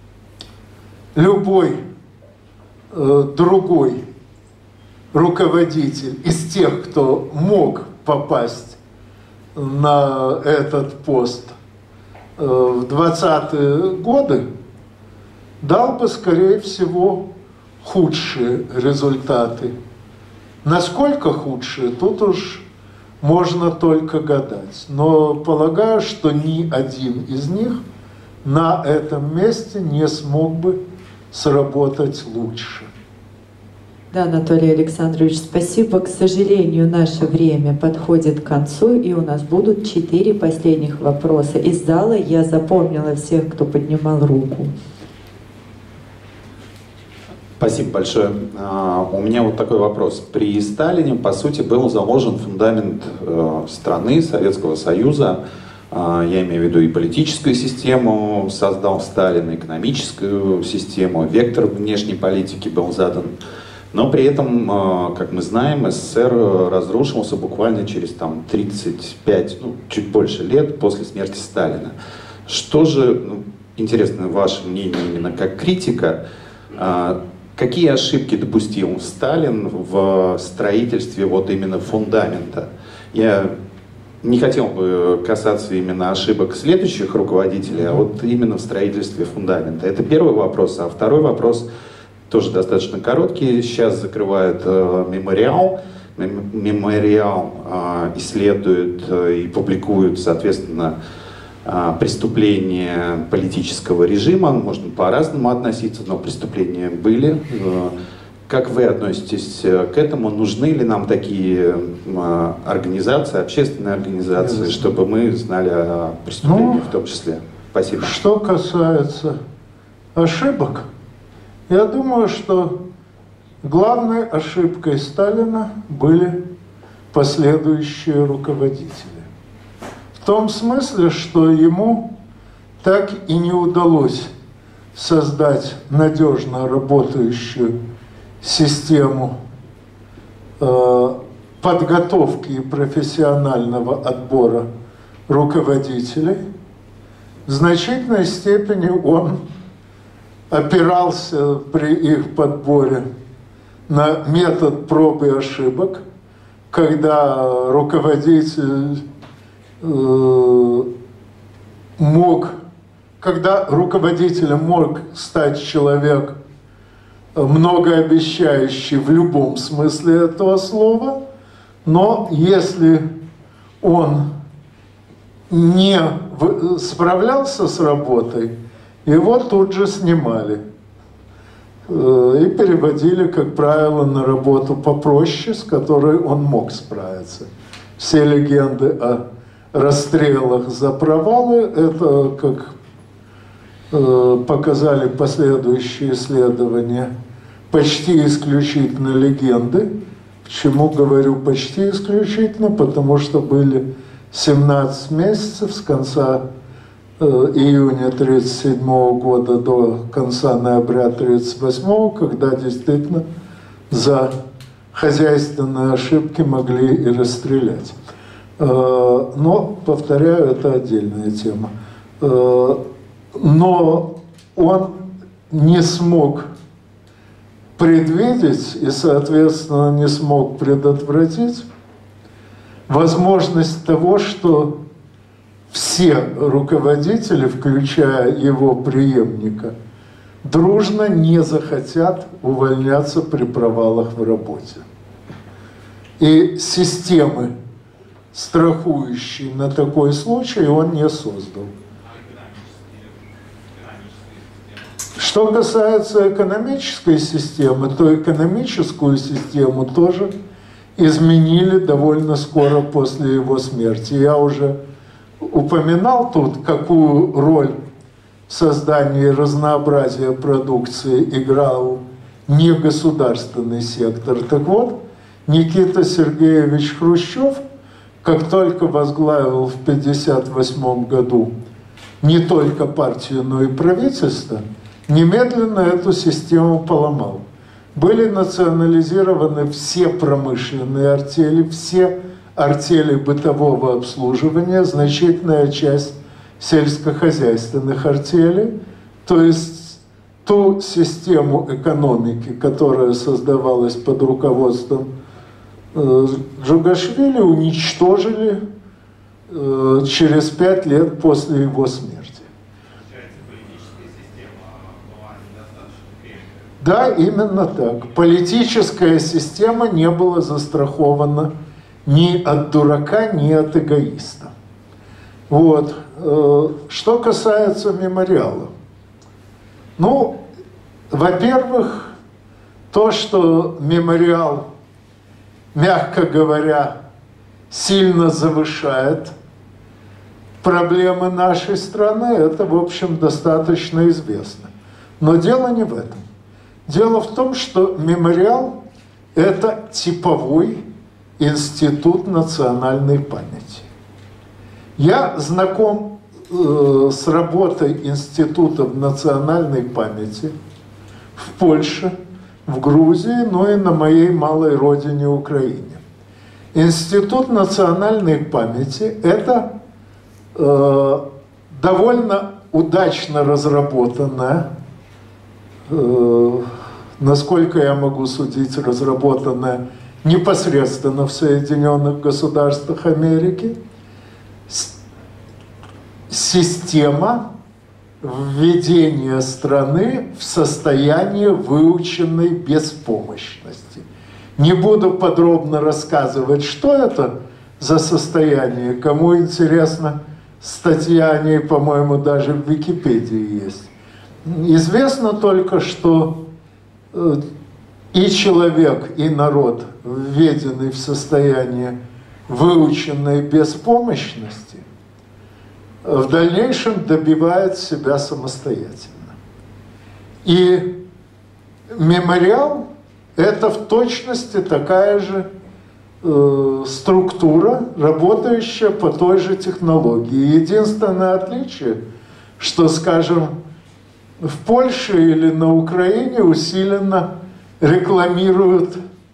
любой э, другой руководитель из тех, кто мог попасть на этот пост э, в двадцатые годы, дал бы, скорее всего, худшие результаты. Насколько худшие, тут уж можно только гадать. Но полагаю, что ни один из них на этом месте не смог бы сработать лучше. Да, Анатолий Александрович, спасибо. К сожалению, наше время подходит к концу, и у нас будут четыре последних вопроса. Из зала я запомнила всех, кто поднимал руку. Спасибо большое. У меня вот такой вопрос. При Сталине, по сути, был заложен фундамент страны, Советского Союза. Я имею в виду и политическую систему создал Сталин, и экономическую систему, вектор внешней политики был задан. Но при этом, как мы знаем, СССР разрушился буквально через там, тридцать пять, ну, чуть больше лет после смерти Сталина. Что же, ну, интересно, ваше мнение именно как критика, какие ошибки допустил Сталин в строительстве вот именно фундамента? Я не хотел бы касаться именно ошибок следующих руководителей, а вот именно в строительстве фундамента. Это первый вопрос. А второй вопрос тоже достаточно короткий. Сейчас закрывают э, мемориал. Мемориал э, исследует э, и публикует, соответственно, э, преступления политического режима. Можно по-разному относиться, но преступления были. Э, Как вы относитесь к этому? Нужны ли нам такие организации, общественные организации, чтобы мы знали о преступлениях, ну, в том числе? Спасибо. Что касается ошибок, я думаю, что главной ошибкой Сталина были последующие руководители. В том смысле, что ему так и не удалось создать надежно работающую систему э, подготовки и профессионального отбора руководителей. В значительной степени он опирался при их подборе на метод проб и ошибок, когда руководитель э, мог, когда руководителем мог стать человек, многообещающий в любом смысле этого слова, но если он не справлялся с работой, его тут же снимали и переводили, как правило, на работу попроще, с которой он мог справиться. Все легенды о расстрелах за провалы – это, как показали последующие исследования, почти исключительно легенды. Почему говорю почти исключительно? Потому что были семнадцать месяцев с конца э, июня тысяча девятьсот тридцать седьмого года до конца ноября тысяча девятьсот тридцать восьмого, когда действительно за хозяйственные ошибки могли и расстрелять. Э, но, повторяю, это отдельная тема. Э, но он не смог предвидеть и, соответственно, не смог предотвратить возможность того, что все руководители, включая его преемника, дружно не захотят увольняться при провалах в работе. И системы, страхующей на такой случай, он не создал. Что касается экономической системы, то экономическую систему тоже изменили довольно скоро после его смерти. Я уже упоминал тут, какую роль в создании разнообразия продукции играл негосударственный сектор. Так вот, Никита Сергеевич Хрущев, как только возглавил в тысяча девятьсот пятьдесят восьмом году не только партию, но и правительство, немедленно эту систему поломал. Были национализированы все промышленные артели, все артели бытового обслуживания, значительная часть сельскохозяйственных артелей, то есть ту систему экономики, которая создавалась под руководством Джугашвили, уничтожили через пять лет после его смерти. Да, именно так. Политическая система не была застрахована ни от дурака, ни от эгоиста. Вот. Что касается мемориала. Ну, во-первых, то, что мемориал, мягко говоря, сильно завышает проблемы нашей страны, это, в общем, достаточно известно. Но дело не в этом. Дело в том, что мемориал – это типовой институт национальной памяти. Я знаком э, с работой Институтов национальной памяти в Польше, в Грузии, но и на моей малой родине Украине. Институт национальной памяти – это э, довольно удачно разработанная, э, насколько я могу судить, разработанная непосредственно в Соединенных Государствах Америки система введения страны в состояние выученной беспомощности. Не буду подробно рассказывать, что это за состояние. Кому интересно, статья о ней, по-моему, даже в Википедии есть. Известно только, что и человек, и народ, введенный в состояние выученной беспомощности, в дальнейшем добивает себя самостоятельно. И мемориал – это в точности такая же э, структура, работающая по той же технологии. Единственное отличие, что, скажем, в Польше или на Украине усиленно рекламируют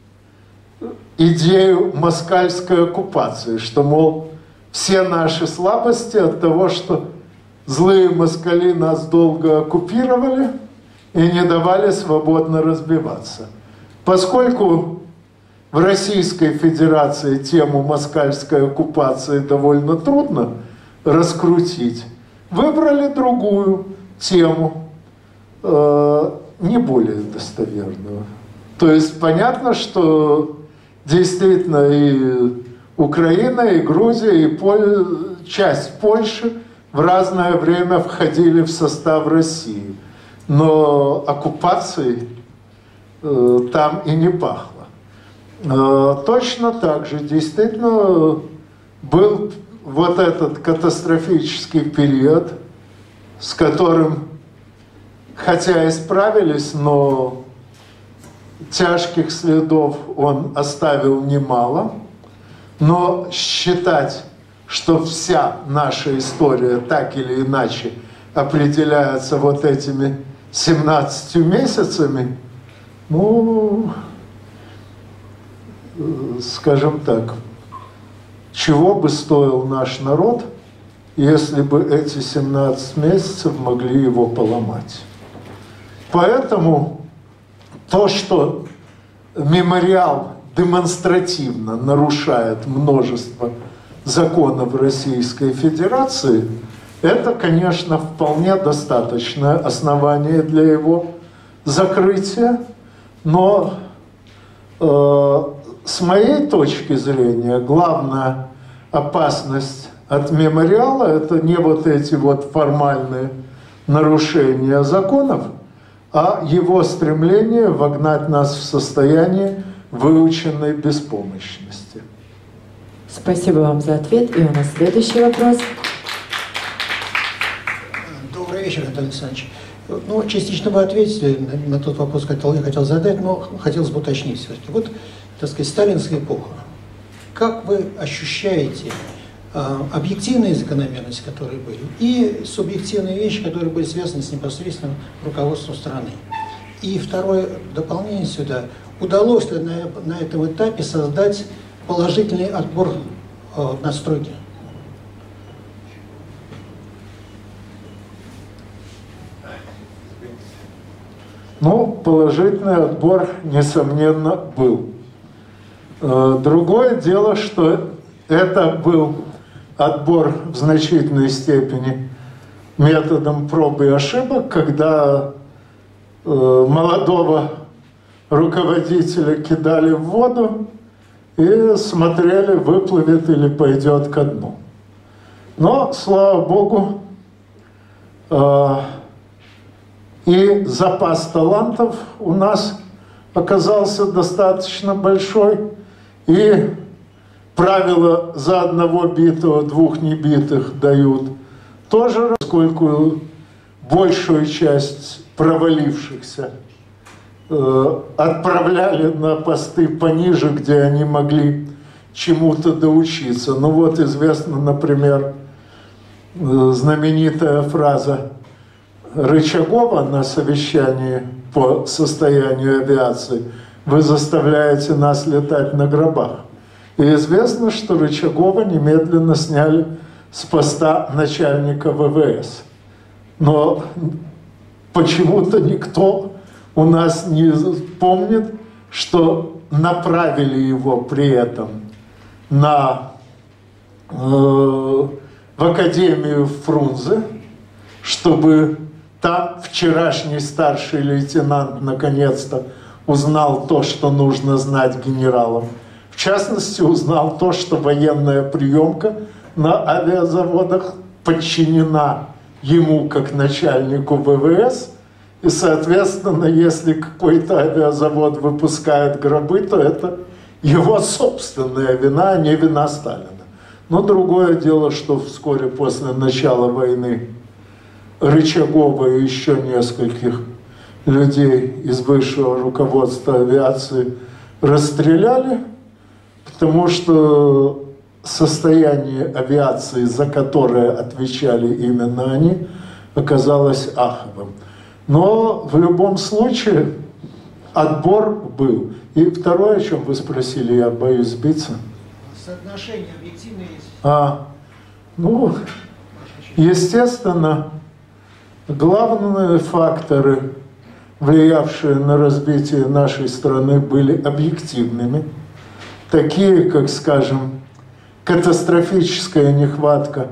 идею москальской оккупации, что, мол, все наши слабости от того, что злые москали нас долго оккупировали и не давали свободно разбиваться. Поскольку в Российской Федерации тему москальской оккупации довольно трудно раскрутить, выбрали другую тему, э, не более достоверную. То есть понятно, что действительно и Украина, и Грузия, и Поль... часть Польши в разное время входили в состав России. Но оккупацией э, там и не пахло. Э, точно так же действительно был вот этот катастрофический период, с которым, хотя и справились, но тяжких следов он оставил немало. Но считать, что вся наша история так или иначе определяется вот этими семнадцатью месяцами, ну, скажем так, чего бы стоил наш народ, если бы эти семнадцать месяцев могли его поломать. Поэтому то, что мемориал демонстративно нарушает множество законов Российской Федерации, это, конечно, вполне достаточное основание для его закрытия, но э, с моей точки зрения главная опасность от мемориала – это не вот эти вот формальные нарушения законов, а его стремление вогнать нас в состояние выученной беспомощности. Спасибо вам за ответ. И у нас следующий вопрос. Добрый вечер, Анатолий Александрович. Ну, частично вы ответили на, на тот вопрос, который я хотел задать, но хотелось бы уточнить все-таки. Вот, так сказать, сталинская эпоха. Как вы ощущаете э, объективные закономерности, которые были, и субъективные вещи, которые были связаны с непосредственным руководством страны? И второе дополнение сюда. Удалось ли на, на этом этапе создать положительный отбор э, на стройке? Ну, положительный отбор, несомненно, был. Другое дело, что это был отбор в значительной степени методом проб и ошибок, когда молодого руководителя кидали в воду и смотрели, выплывет или пойдет ко дну. Но, слава Богу, и запас талантов у нас оказался достаточно большой, и правила за одного битого двух небитых дают тоже, поскольку большую часть провалившихся э, отправляли на посты пониже, где они могли чему-то доучиться. Ну вот известно, например, знаменитая фраза Рычагова на совещании по состоянию авиации: «Вы заставляете нас летать на гробах». И известно, что Рычагова немедленно сняли с поста начальника ВВС. Но почему-то никто у нас не помнит, что направили его при этом на, э, в Академию Фрунзе, чтобы там вчерашний старший лейтенант наконец-то узнал то, что нужно знать генералам. В частности, узнал то, что военная приемка на авиазаводах подчинена ему как начальнику ВВС, и, соответственно, если какой-то авиазавод выпускает гробы, то это его собственная вина, а не вина Сталина. Но другое дело, что вскоре после начала войны Рычагова и еще нескольких людей из высшего руководства авиации расстреляли, потому что состояние авиации, за которое отвечали именно они, оказалось аховым. Но в любом случае отбор был. И второе, о чем вы спросили, я боюсь сбиться. Соотношение объективное есть. А, ну, естественно, главные факторы, влиявшие на развитие нашей страны, были объективными. Такие, как, скажем, катастрофическая нехватка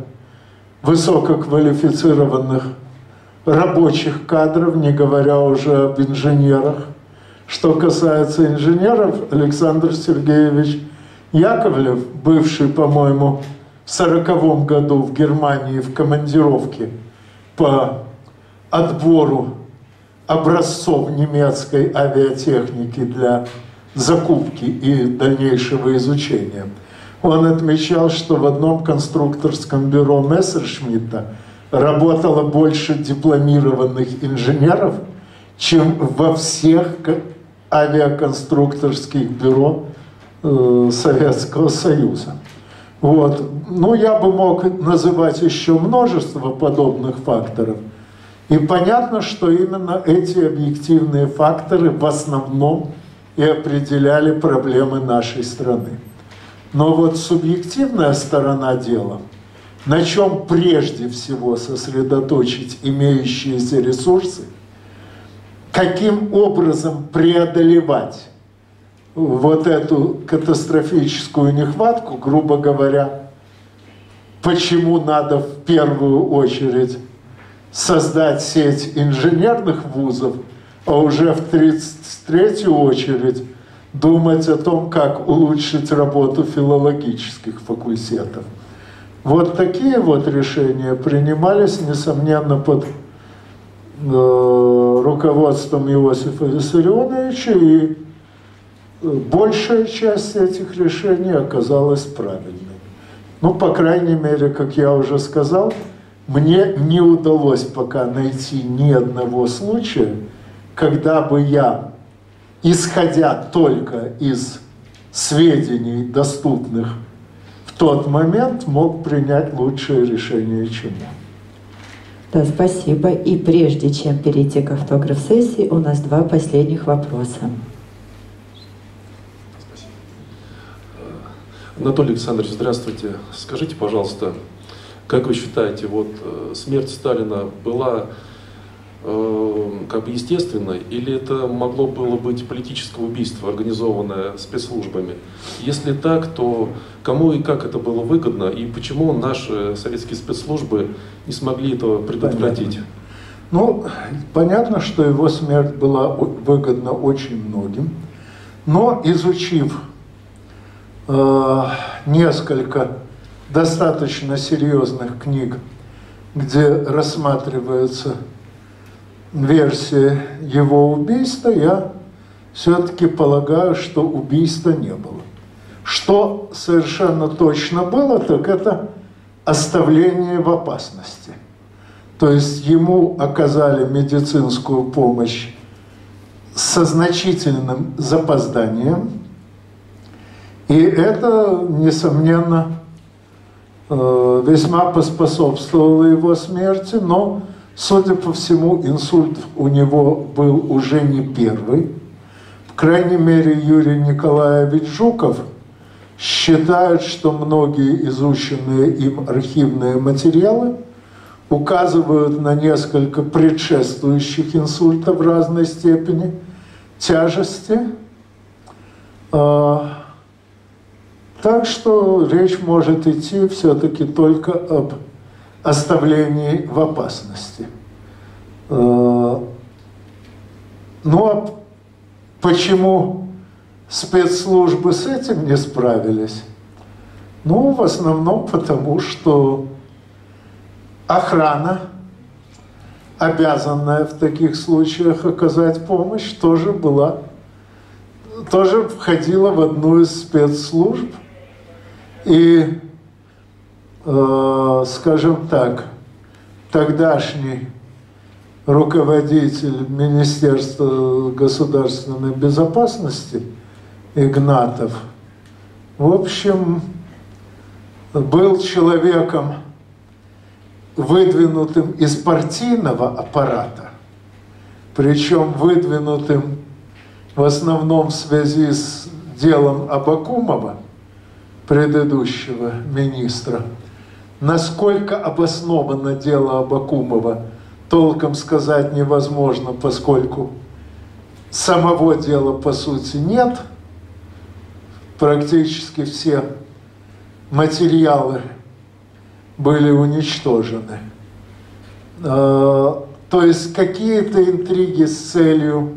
высококвалифицированных рабочих кадров, не говоря уже об инженерах. Что касается инженеров, Александр Сергеевич Яковлев, бывший, по-моему, в сороковом году в Германии в командировке по отбору образцов немецкой авиатехники для закупки и дальнейшего изучения, он отмечал, что в одном конструкторском бюро Мессершмитта работало больше дипломированных инженеров, чем во всех авиаконструкторских бюро э, Советского Союза. Вот. Ну, я бы мог называть еще множество подобных факторов. И понятно, что именно эти объективные факторы в основном и определяли проблемы нашей страны. Но вот субъективная сторона дела, на чем прежде всего сосредоточить имеющиеся ресурсы, каким образом преодолевать вот эту катастрофическую нехватку, грубо говоря, почему надо в первую очередь создать сеть инженерных вузов, а уже в тридцать третью очередь думать о том, как улучшить работу филологических факультетов. Вот такие вот решения принимались, несомненно, под э, руководством Иосифа Виссарионовича, и большая часть этих решений оказалась правильной. Ну, по крайней мере, как я уже сказал, мне не удалось пока найти ни одного случая, когда бы я, исходя только из сведений, доступных в тот момент, мог принять лучшее решение, чем я. Да, спасибо. И прежде чем перейти к автограф-сессии, у нас два последних вопроса. Спасибо. Анатолий Александрович, здравствуйте. Скажите, пожалуйста, как вы считаете, вот смерть Сталина была как бы естественной, или это могло было быть политическое убийство, организованное спецслужбами? Если так, то кому и как это было выгодно, и почему наши советские спецслужбы не смогли этого предотвратить? Понятно. Ну, понятно, что его смерть была выгодна очень многим, но изучив э, несколько достаточно серьезных книг, где рассматривается версия его убийства, я все-таки полагаю, что убийства не было. Что совершенно точно было, так это оставление в опасности. То есть ему оказали медицинскую помощь со значительным запозданием, и это, несомненно, весьма поспособствовало его смерти, но, судя по всему, инсульт у него был уже не первый. По крайней мере, Юрий Николаевич Жуков считает, что многие изученные им архивные материалы указывают на несколько предшествующих инсультов разной степени тяжести. Так что речь может идти все-таки только об оставлении в опасности. Ну а почему спецслужбы с этим не справились? Ну, в основном потому, что охрана, обязанная в таких случаях оказать помощь, тоже была, тоже входила в одну из спецслужб. И, э, скажем так, тогдашний руководитель Министерства государственной безопасности Игнатов, в общем, был человеком, выдвинутым из партийного аппарата, причем выдвинутым в основном в связи с делом Абакумова, предыдущего министра. Насколько обосновано дело Абакумова, толком сказать невозможно, поскольку самого дела по сути нет. Практически все материалы были уничтожены. То есть какие-то интриги с целью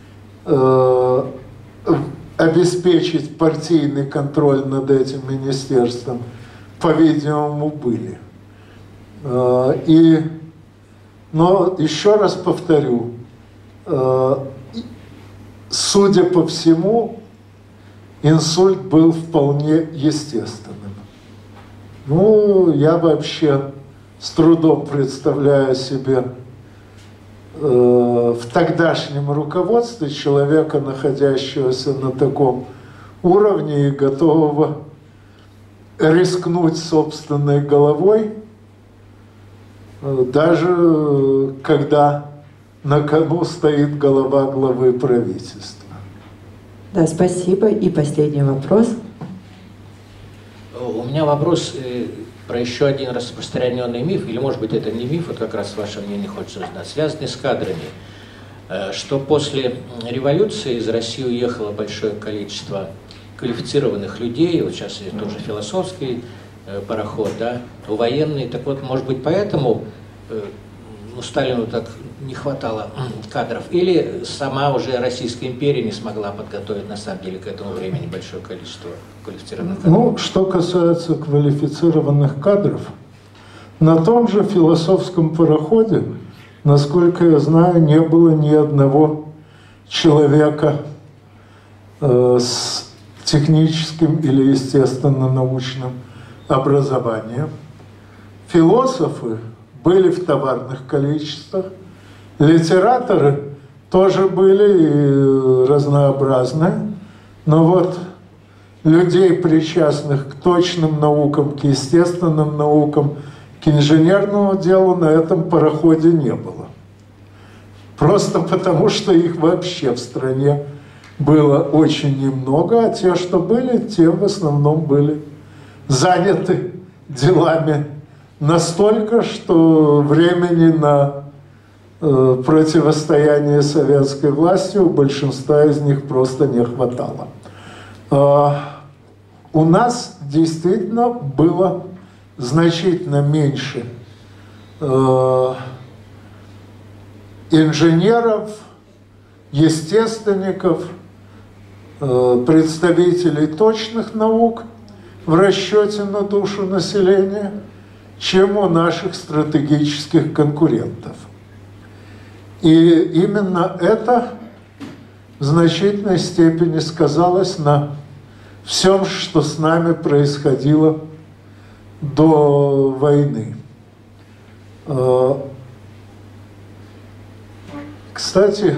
обеспечить партийный контроль над этим министерством, по-видимому, были. И, но еще раз повторю, судя по всему, инсульт был вполне естественным. Ну, я вообще с трудом представляю себе в тогдашнем руководстве человека, находящегося на таком уровне и готового рискнуть собственной головой, даже когда на кону стоит голова главы правительства. Да, спасибо. И последний вопрос. У меня вопрос про еще один распространенный миф, или, может быть, это не миф, вот как раз ваше мнение хочется узнать, связанный с кадрами, что после революции из России уехало большое количество квалифицированных людей, вот сейчас есть тоже философский пароход, да, военный, так вот, может быть, поэтому ну, Сталину так не хватало кадров, или сама уже Российская империя не смогла подготовить, на самом деле, к этому времени большое количество квалифицированных кадров? Ну, что касается квалифицированных кадров, на том же философском пароходе, насколько я знаю, не было ни одного человека э, с техническим или естественно-научным образованием. Философы были в товарных количествах, литераторы тоже были разнообразные, но вот людей, причастных к точным наукам, к естественным наукам, к инженерному делу на этом пароходе не было. Просто потому, что их вообще в стране было очень немного, а те, что были, те в основном были заняты делами настолько, что времени на э, противостояние советской власти у большинства из них просто не хватало. Э, у нас действительно было значительно меньше э, инженеров, естественников, э, представителей точных наук в расчете на душу населения, чем у наших стратегических конкурентов. И именно это в значительной степени сказалось на всем, что с нами происходило до войны. Кстати,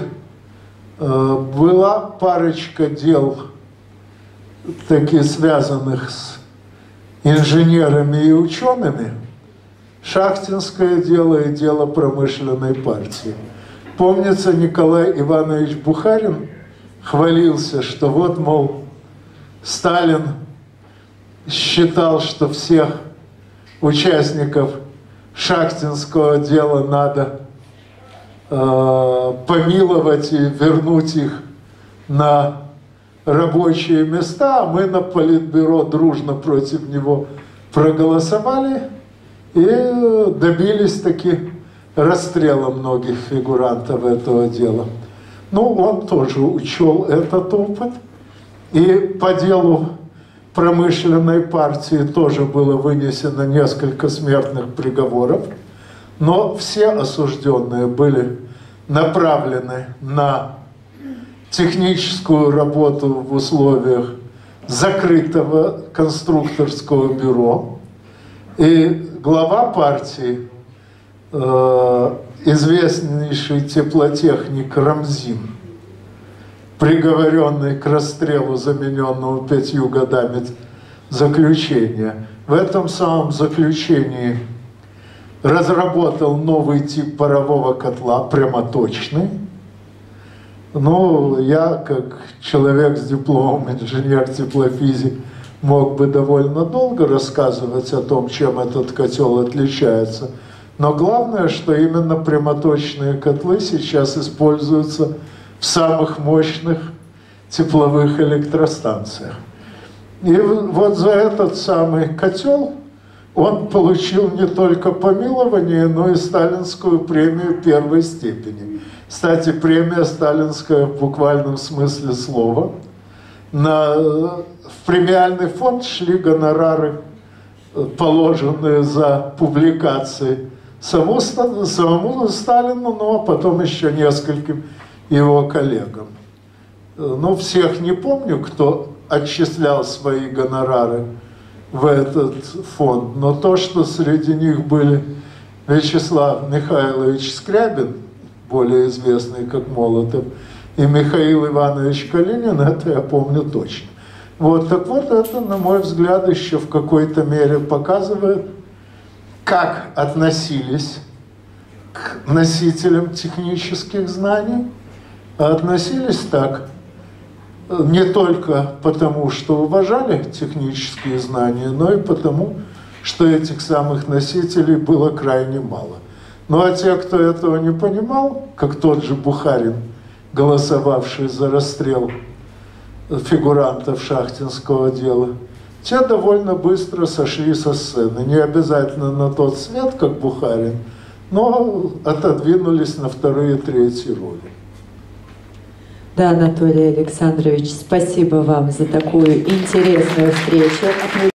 была парочка дел, таки связанных с инженерами и учеными шахтинское дело и дело промышленной партии. Помнится, Николай Иванович Бухарин хвалился, что вот, мол, Сталин считал, что всех участников шахтинского дела надо э, помиловать и вернуть их на рабочие места, а мы на Политбюро дружно против него проголосовали и добились таки расстрела многих фигурантов этого дела. Ну, он тоже учел этот опыт, и по делу промышленной партии тоже было вынесено несколько смертных приговоров, но все осужденные были направлены на техническую работу в условиях закрытого конструкторского бюро. И глава партии, э, известнейший теплотехник Рамзин, приговоренный к расстрелу, замененному пятью годами заключения, в этом самом заключении разработал новый тип парового котла, прямоточный. Ну, я, как человек с дипломом инженер-теплофизик, мог бы довольно долго рассказывать о том, чем этот котел отличается. Но главное, что именно прямоточные котлы сейчас используются в самых мощных тепловых электростанциях. И вот за этот самый котел он получил не только помилование, но и сталинскую премию первой степени. Кстати, премия сталинская в буквальном смысле слова. На, в премиальный фонд шли гонорары, положенные за публикации самому, самому Сталину, но потом еще нескольким его коллегам. Ну, всех не помню, кто отчислял свои гонорары в этот фонд, но то, что среди них были Вячеслав Михайлович Скрябин, более известный как Молотов, и Михаил Иванович Калинин, это я помню точно. Вот, так вот, это, на мой взгляд, еще в какой-то мере показывает, как относились к носителям технических знаний, а относились так не только потому, что уважали технические знания, но и потому, что этих самых носителей было крайне мало. Ну а те, кто этого не понимал, как тот же Бухарин, голосовавший за расстрел фигурантов шахтинского дела, те довольно быстро сошли со сцены. Не обязательно на тот свет, как Бухарин, но отодвинулись на вторые и третьи роли. Да, Анатолий Александрович, спасибо вам за такую интересную встречу.